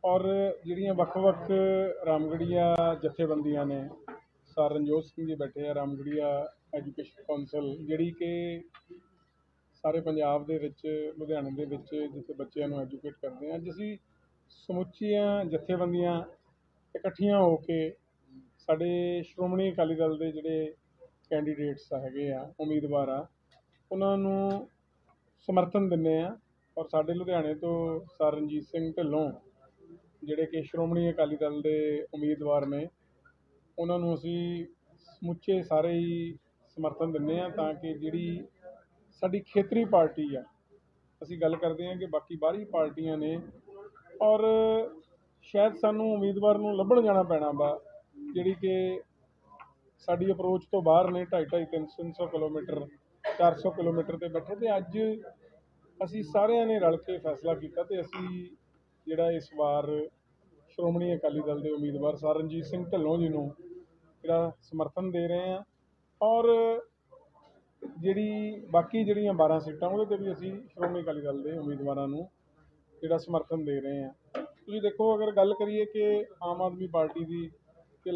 और ਜਿਹੜੀਆਂ ਵੱਖ-ਵੱਖ ਰਾਮਗੜੀਆ ਜਥੇਬੰਦੀਆਂ ਨੇ, ਸਰ ਰਣਜੋਤ ਸਿੰਘ ਜੀ ਬੈਠੇ ਆ, ਰਾਮਗੜੀਆ ਐਜੂਕੇਸ਼ਨ ਕੌਂਸਲ, ਜਿਹੜੀ ਕਿ ਸਾਰੇ ਪੰਜਾਬ ਦੇ ਵਿੱਚ, ਲੁਧਿਆਣੇ ਦੇ ਵਿੱਚ ਜਿੱਥੇ ਬੱਚਿਆਂ ਨੂੰ ਐਜੂਕੇਟ ਕਰਦੇ ਆ। ਅੱਜ ਅਸੀਂ ਸਮੁੱਚੀਆਂ ਜਥੇਬੰਦੀਆਂ ਇਕੱਠੀਆਂ ਹੋ ਕੇ ਸਾਡੇ ਸ਼੍ਰੋਮਣੀ ਅਕਾਲੀ ਦਲ ਦੇ ਜਿਹੜੇ ਕੈਂਡੀਡੇਟਸ ਹੈਗੇ ਆ, ਉਮੀਦਵਾਰ ਆ, ਉਹਨਾਂ ਨੂੰ ਸਮਰਥਨ ਦਿੰਦੇ ਆ। ਔਰ ਸਾਡੇ ਲੁਧਿਆਣੇ ਤੋਂ ਸਰ ਰਣਜੀਤ ਸਿੰਘ ਢਿੱਲੋਂ, ਜਿਹੜੇ ਕਿ ਸ਼੍ਰੋਮਣੀ ਅਕਾਲੀ ਦਲ ਦੇ ਉਮੀਦਵਾਰ ਨੇ, ਉਹਨਾਂ ਨੂੰ ਅਸੀਂ ਸਮੁੱਚੇ ਸਾਰੇ ਹੀ ਸਮਰਥਨ ਦਿੰਦੇ ਹਾਂ, ਤਾਂ ਕਿ ਜਿਹੜੀ ਸਾਡੀ ਖੇਤਰੀ ਪਾਰਟੀ ਆ, ਅਸੀਂ ਗੱਲ ਕਰਦੇ ਹਾਂ ਕਿ ਬਾਕੀ ਬਾਹਰੀ ਪਾਰਟੀਆਂ ਨੇ, ਔਰ ਸ਼ਾਇਦ ਸਾਨੂੰ ਉਮੀਦਵਾਰ ਨੂੰ ਲੱਭਣ ਜਾਣਾ ਪੈਣਾ ਵਾ, ਜਿਹੜੀ ਕਿ ਸਾਡੀ ਅਪਰੋਚ ਤੋਂ ਬਾਹਰ ਨੇ, 250-300 ਕਿਲੋਮੀਟਰ, 400 ਕਿਲੋਮੀਟਰ 'ਤੇ ਬੈਠੇ। ਅਤੇ ਅੱਜ ਅਸੀਂ ਸਾਰਿਆਂ ਨੇ ਰਲ ਕੇ ਫੈਸਲਾ ਕੀਤਾ ਅਤੇ ਅਸੀਂ ਜਿਹੜਾ ਇਸ ਵਾਰ ਸ਼੍ਰੋਮਣੀ ਅਕਾਲੀ ਦਲ ਦੇ ਉਮੀਦਵਾਰ ਸਰ ਰਣਜੀਤ ਸਿੰਘ ਢਿੱਲੋਂ ਜੀ ਨੂੰ ਜਿਹੜਾ ਸਮਰਥਨ ਦੇ ਰਹੇ ਹਾਂ। ਔਰ ਜਿਹੜੀ ਬਾਕੀ ਜਿਹੜੀਆਂ 12 ਸੀਟਾਂ, ਉਹਦੇ 'ਤੇ ਵੀ ਅਸੀਂ ਸ਼੍ਰੋਮਣੀ ਅਕਾਲੀ ਦਲ ਦੇ ਉਮੀਦਵਾਰਾਂ ਨੂੰ ਜਿਹੜਾ ਸਮਰਥਨ ਦੇ ਰਹੇ ਹਾਂ। ਤੁਸੀਂ ਦੇਖੋ, ਅਗਰ ਗੱਲ ਕਰੀਏ ਕਿ ਆਮ ਆਦਮੀ ਪਾਰਟੀ ਦੀ, ਕਿ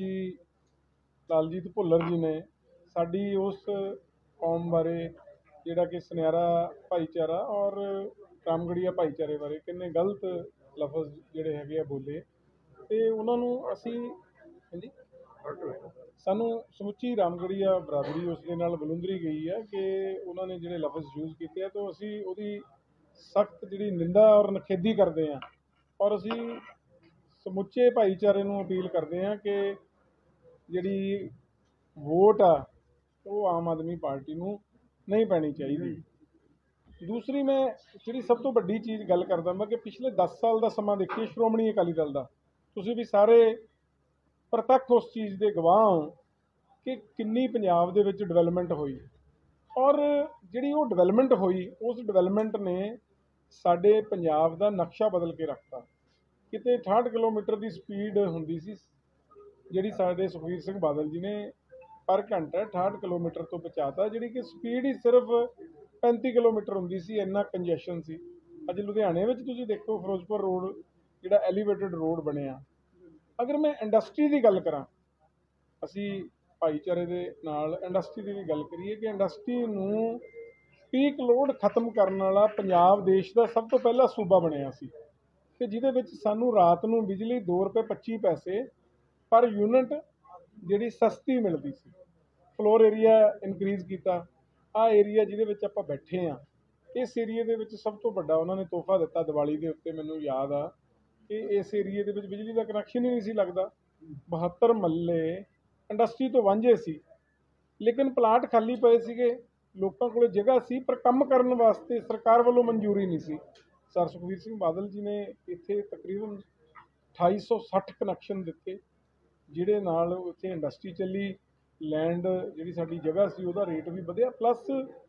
ਲਾਲਜੀਤ ਭੁੱਲਰ ਜੀ ਨੇ ਸਾਡੀ ਉਸ ਕੌਮ ਬਾਰੇ, ਜਿਹੜਾ ਕਿ ਸੁਨਿਆਰਾ ਭਾਈਚਾਰਾ ਔਰ ਰਾਮਗੜੀਆ ਭਾਈਚਾਰੇ ਬਾਰੇ ਕਿੰਨੇ ਗਲਤ ਲਫ਼ਜ਼ ਜਿਹੜੇ ਹੈਗੇ ਆ ਬੋਲੇ, ਅਤੇ ਉਹਨਾਂ ਨੂੰ ਅਸੀਂ ਹਾਂਜੀ ਸਾਨੂੰ ਸਮੁੱਚੀ ਰਾਮਗੜੀਆ ਬਰਾਦਰੀ ਉਸ ਦੇ ਨਾਲ ਬਲੁੰਦਰੀ ਗਈ ਹੈ ਕਿ ਉਹਨਾਂ ਨੇ ਜਿਹੜੇ ਲਫ਼ਜ਼ ਯੂਜ਼ ਕੀਤੇ ਆ, ਤਾਂ ਅਸੀਂ ਉਹਦੀ ਸਖਤ ਜਿਹੜੀ ਨਿੰਦਾ ਔਰ ਨਿਖੇਧੀ ਕਰਦੇ ਹਾਂ। ਔਰ ਅਸੀਂ ਸਮੁੱਚੇ ਭਾਈਚਾਰੇ ਨੂੰ ਅਪੀਲ ਕਰਦੇ ਹਾਂ ਕਿ ਜਿਹੜੀ ਵੋਟ ਆ ਉਹ ਆਮ ਆਦਮੀ ਪਾਰਟੀ ਨੂੰ ਨਹੀਂ ਪੈਣੀ ਚਾਹੀਦੀ। ਦੂਸਰੀ, ਮੈਂ ਜਿਹੜੀ ਸਭ ਤੋਂ ਵੱਡੀ ਚੀਜ਼ ਗੱਲ ਕਰਦਾ ਮੈਂ, ਕਿ ਪਿਛਲੇ 10 ਸਾਲ ਦਾ ਸਮਾਂ ਦੇਖੀਏ ਸ਼੍ਰੋਮਣੀ ਅਕਾਲੀ ਦਲ ਦਾ, ਤੁਸੀਂ ਵੀ ਸਾਰੇ ਪ੍ਰਤੱਖ ਉਸ ਚੀਜ਼ ਦੇ ਗਵਾਹ ਹੋ ਕਿ ਕਿੰਨੀ ਪੰਜਾਬ ਦੇ ਵਿੱਚ ਡਿਵੈਲਪਮੈਂਟ ਹੋਈ। ਔਰ ਜਿਹੜੀ ਉਹ ਡਿਵੈਲਪਮੈਂਟ ਹੋਈ, ਉਸ ਡਿਵੈਲਪਮੈਂਟ ਨੇ ਸਾਡੇ ਪੰਜਾਬ ਦਾ ਨਕਸ਼ਾ ਬਦਲ ਕੇ ਰੱਖਤਾ। ਕਿਤੇ 68 ਕਿਲੋਮੀਟਰ ਦੀ ਸਪੀਡ ਹੁੰਦੀ ਸੀ, ਜਿਹੜੀ ਸਾਡੇ ਸੁਖਬੀਰ ਸਿੰਘ ਬਾਦਲ ਜੀ ਨੇ ਪਰ ਘੰਟਾ 68 ਕਿਲੋਮੀਟਰ ਤੋਂ ਪਹੁੰਚਾਤਾ, ਜਿਹੜੀ ਕਿ ਸਪੀਡ ਹੀ ਸਿਰਫ 35 ਕਿਲੋਮੀਟਰ ਹੁੰਦੀ ਸੀ, ਇੰਨਾ ਕੰਜੈਸ਼ਨ ਸੀ। ਅੱਜ ਲੁਧਿਆਣੇ ਵਿੱਚ ਤੁਸੀਂ ਦੇਖੋ, ਫਿਰੋਜ਼ਪੁਰ ਰੋਡ ਜਿਹੜਾ ਐਲੀਵੇਟਡ ਰੋਡ ਬਣਿਆ। ਅਗਰ ਮੈਂ ਇੰਡਸਟਰੀ ਦੀ ਗੱਲ ਕਰਾਂ, ਅਸੀਂ ਭਾਈਚਾਰੇ ਦੇ ਨਾਲ ਇੰਡਸਟਰੀ ਦੀ ਵੀ ਗੱਲ ਕਰੀਏ ਕਿ ਇੰਡਸਟਰੀ ਨੂੰ ਪੀਕ ਲੋਡ ਖਤਮ ਕਰਨ ਵਾਲਾ ਪੰਜਾਬ ਦੇਸ਼ ਦਾ ਸਭ ਤੋਂ ਪਹਿਲਾ ਸੂਬਾ ਬਣਿਆ ਸੀ, ਕਿ ਜਿਹਦੇ ਵਿੱਚ ਸਾਨੂੰ ਰਾਤ ਨੂੰ ਬਿਜਲੀ ₹2.25 ਪਰ ਯੂਨਿਟ ਜਿਹੜੀ ਸਸਤੀ ਮਿਲਦੀ ਸੀ। ਫਲੋਰ ਏਰੀਆ ਇਨਕਰੀਜ਼ ਕੀਤਾ। ਆਹ ਏਰੀਆ ਜਿਹਦੇ ਵਿੱਚ ਆਪਾਂ ਬੈਠੇ ਹਾਂ, ਇਸ ਏਰੀਏ ਦੇ ਵਿੱਚ ਸਭ ਤੋਂ ਵੱਡਾ ਉਹਨਾਂ ਨੇ ਤੋਹਫਾ ਦਿੱਤਾ ਦੀਵਾਲੀ ਦੇ ਉੱਤੇ। ਮੈਨੂੰ ਯਾਦ ਆ ਕਿ ਇਸ ਏਰੀਏ ਦੇ ਵਿੱਚ ਬਿਜਲੀ ਦਾ ਕਨੈਕਸ਼ਨ ਹੀ ਨਹੀਂ ਸੀ ਲੱਗਦਾ। 72 ਮਹੱਲੇ ਇੰਡਸਟਰੀ ਤੋਂ ਵਾਂਝੇ ਸੀ, ਲੇਕਿਨ ਪਲਾਟ ਖਾਲੀ ਪਏ ਸੀਗੇ, ਲੋਕਾਂ ਕੋਲ ਜਗ੍ਹਾ ਸੀ, ਪਰ ਕੰਮ ਕਰਨ ਵਾਸਤੇ ਸਰਕਾਰ ਵੱਲੋਂ ਮਨਜ਼ੂਰੀ ਨਹੀਂ ਸੀ। ਸਰ ਸੁਖਬੀਰ ਸਿੰਘ ਬਾਦਲ ਜੀ ਨੇ ਇੱਥੇ ਤਕਰੀਬਨ 2860 ਕਨੈਕਸ਼ਨ ਦਿੱਤੇ, ਜਿਹਦੇ ਨਾਲ ਉੱਥੇ ਇੰਡਸਟਰੀ ਚੱਲੀ, ਲੈਂਡ ਜਿਹੜੀ ਸਾਡੀ ਜਗ੍ਹਾ ਸੀ ਉਹਦਾ ਰੇਟ ਵੀ ਵਧਿਆ, ਪਲੱਸ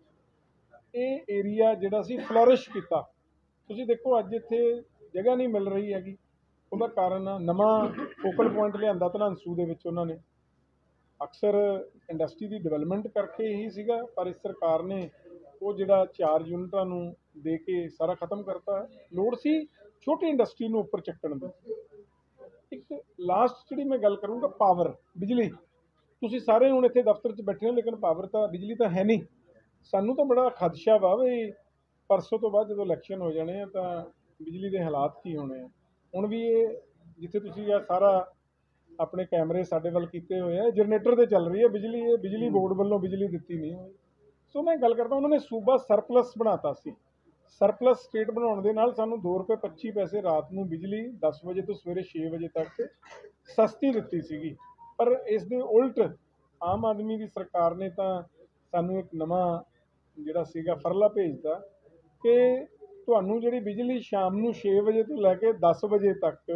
ਇਹ ਏਰੀਆ ਜਿਹੜਾ ਸੀ ਫਲੋਰਿਸ਼ ਕੀਤਾ। ਤੁਸੀਂ ਦੇਖੋ, ਅੱਜ ਇੱਥੇ ਜਗ੍ਹਾ ਨਹੀਂ ਮਿਲ ਰਹੀ ਹੈਗੀ, ਉਹਦਾ ਕਾਰਨ ਨਵਾਂ ਫੋਕਲ ਪੁਆਇੰਟ ਲਿਆਂਦਾ ਧਨੰਸੂ ਦੇ ਵਿੱਚ ਉਹਨਾਂ ਨੇ। ਅਕਸਰ ਇੰਡਸਟਰੀ ਦੀ ਡਿਵੈਲਪਮੈਂਟ ਕਰਕੇ ਹੀ ਸੀਗਾ, ਪਰ ਇਸ ਸਰਕਾਰ ਨੇ ਉਹ ਜਿਹੜਾ 4 ਯੂਨਿਟਾਂ ਨੂੰ ਦੇ ਕੇ ਸਾਰਾ ਖਤਮ ਕਰਤਾ। ਲੋੜ ਸੀ ਛੋਟੀ ਇੰਡਸਟਰੀ ਨੂੰ ਉੱਪਰ ਚੱਕਣ ਦੀ। ਇੱਕ ਲਾਸਟ ਜਿਹੜੀ ਮੈਂ ਗੱਲ ਕਰੂੰਗਾ, ਪਾਵਰ, ਬਿਜਲੀ। ਤੁਸੀਂ ਸਾਰੇ ਹੁਣ ਇੱਥੇ ਦਫ਼ਤਰ 'ਚ ਬੈਠੇ ਹੋ, ਲੇਕਿਨ ਪਾਵਰ ਤਾਂ, ਬਿਜਲੀ ਤਾਂ ਹੈ ਨਹੀਂ। ਸਾਨੂੰ ਤਾਂ ਬੜਾ ਖਦਸ਼ਾ ਵਾ ਵੀ ਪਰਸੋਂ ਤੋਂ ਬਾਅਦ ਜਦੋਂ ਇਲੈਕਸ਼ਨ ਹੋ ਜਾਣੇ ਆ ਤਾਂ ਬਿਜਲੀ ਦੇ ਹਾਲਾਤ ਕੀ ਹੋਣੇ ਆ। ਹੁਣ ਵੀ ਇਹ ਜਿੱਥੇ ਤੁਸੀਂ ਆ ਸਾਰਾ ਆਪਣੇ ਕੈਮਰੇ ਸਾਡੇ ਵੱਲ ਕੀਤੇ ਹੋਏ ਆ, ਜਨਰੇਟਰ 'ਤੇ ਚੱਲ ਰਹੀ ਹੈ ਬਿਜਲੀ। ਇਹ ਬਿਜਲੀ ਬੋਰਡ ਵੱਲੋਂ ਬਿਜਲੀ ਦਿੱਤੀ ਨਹੀਂ ਹੋਈ। ਸੋ ਮੈਂ ਗੱਲ ਕਰਦਾ, ਉਹਨਾਂ ਨੇ ਸੂਬਾ ਸਰਪਲਸ ਬਣਾਤਾ ਸੀ। ਸਰਪਲਸ ਸਟੇਟ ਬਣਾਉਣ ਦੇ ਨਾਲ ਸਾਨੂੰ ₹2.25 ਰਾਤ ਨੂੰ ਬਿਜਲੀ 10 ਵਜੇ ਤੋਂ ਸਵੇਰੇ 6 ਵਜੇ ਤੱਕ ਸਸਤੀ ਦਿੱਤੀ ਸੀਗੀ। ਪਰ ਇਸ ਦੇ ਉਲਟ ਆਮ ਆਦਮੀ ਦੀ ਸਰਕਾਰ ਨੇ ਤਾਂ ਸਾਨੂੰ ਇੱਕ ਨਵਾਂ ਜਿਹੜਾ ਸੀਗਾ ਫਰਲਾ ਭੇਜਤਾ ਕਿ ਤੁਹਾਨੂੰ ਜਿਹੜੀ ਬਿਜਲੀ ਸ਼ਾਮ ਨੂੰ 6 ਵਜੇ ਤੋਂ ਲੈ ਕੇ 10 ਵਜੇ ਤੱਕ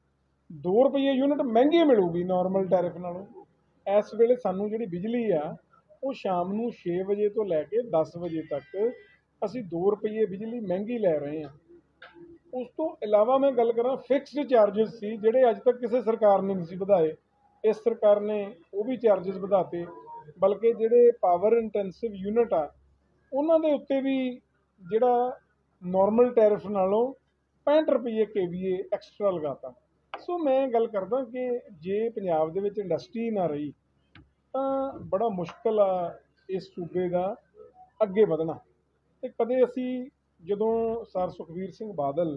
₹2 ਯੂਨਿਟ ਮਹਿੰਗੀ ਮਿਲੂਗੀ ਨਾਰਮਲ ਟੈਰਿਫ ਨਾਲੋਂ। ਇਸ ਵੇਲੇ ਸਾਨੂੰ ਜਿਹੜੀ ਬਿਜਲੀ ਆ ਉਹ ਸ਼ਾਮ ਨੂੰ 6 ਵਜੇ ਤੋਂ ਲੈ ਕੇ 10 ਵਜੇ ਤੱਕ ਅਸੀਂ ₹2 ਬਿਜਲੀ ਮਹਿੰਗੀ ਲੈ ਰਹੇ ਹਾਂ। ਉਸ ਤੋਂ ਇਲਾਵਾ ਮੈਂ ਗੱਲ ਕਰਾਂ, ਫਿਕਸਡ ਚਾਰਜਸ ਸੀ ਜਿਹੜੇ ਅੱਜ ਤੱਕ ਕਿਸੇ ਸਰਕਾਰ ਨੇ ਨਹੀਂ ਸੀ ਵਧਾਏ, ਇਸ ਸਰਕਾਰ ਨੇ ਉਹ ਵੀ ਚਾਰਜਸ ਵਧਾਤੇ। ਬਲਕਿ ਜਿਹੜੇ ਪਾਵਰ ਇੰਟੈਂਸਿਵ ਯੂਨਿਟ ਆ ਉਹਨਾਂ ਦੇ ਉੱਤੇ ਵੀ ਜਿਹੜਾ ਨਾਰਮਲ ਟੈਰਿਫ ਨਾਲੋਂ 65 ਰੁਪਏ KVA ਐਕਸਟਰਾ ਲਗਾਤਾ। ਸੋ ਮੈਂ ਗੱਲ ਕਰਦਾ ਕਿ ਜੇ ਪੰਜਾਬ ਦੇ ਵਿੱਚ ਇੰਡਸਟਰੀ ਨਾ ਰਹੀ ਤਾਂ ਬੜਾ ਮੁਸ਼ਕਲ ਆ ਇਸ ਸੂਬੇ ਦਾ ਅੱਗੇ ਵਧਣਾ। ਤੇ ਕਦੇ ਅਸੀਂ ਜਦੋਂ sir Sukhbir Singh Badal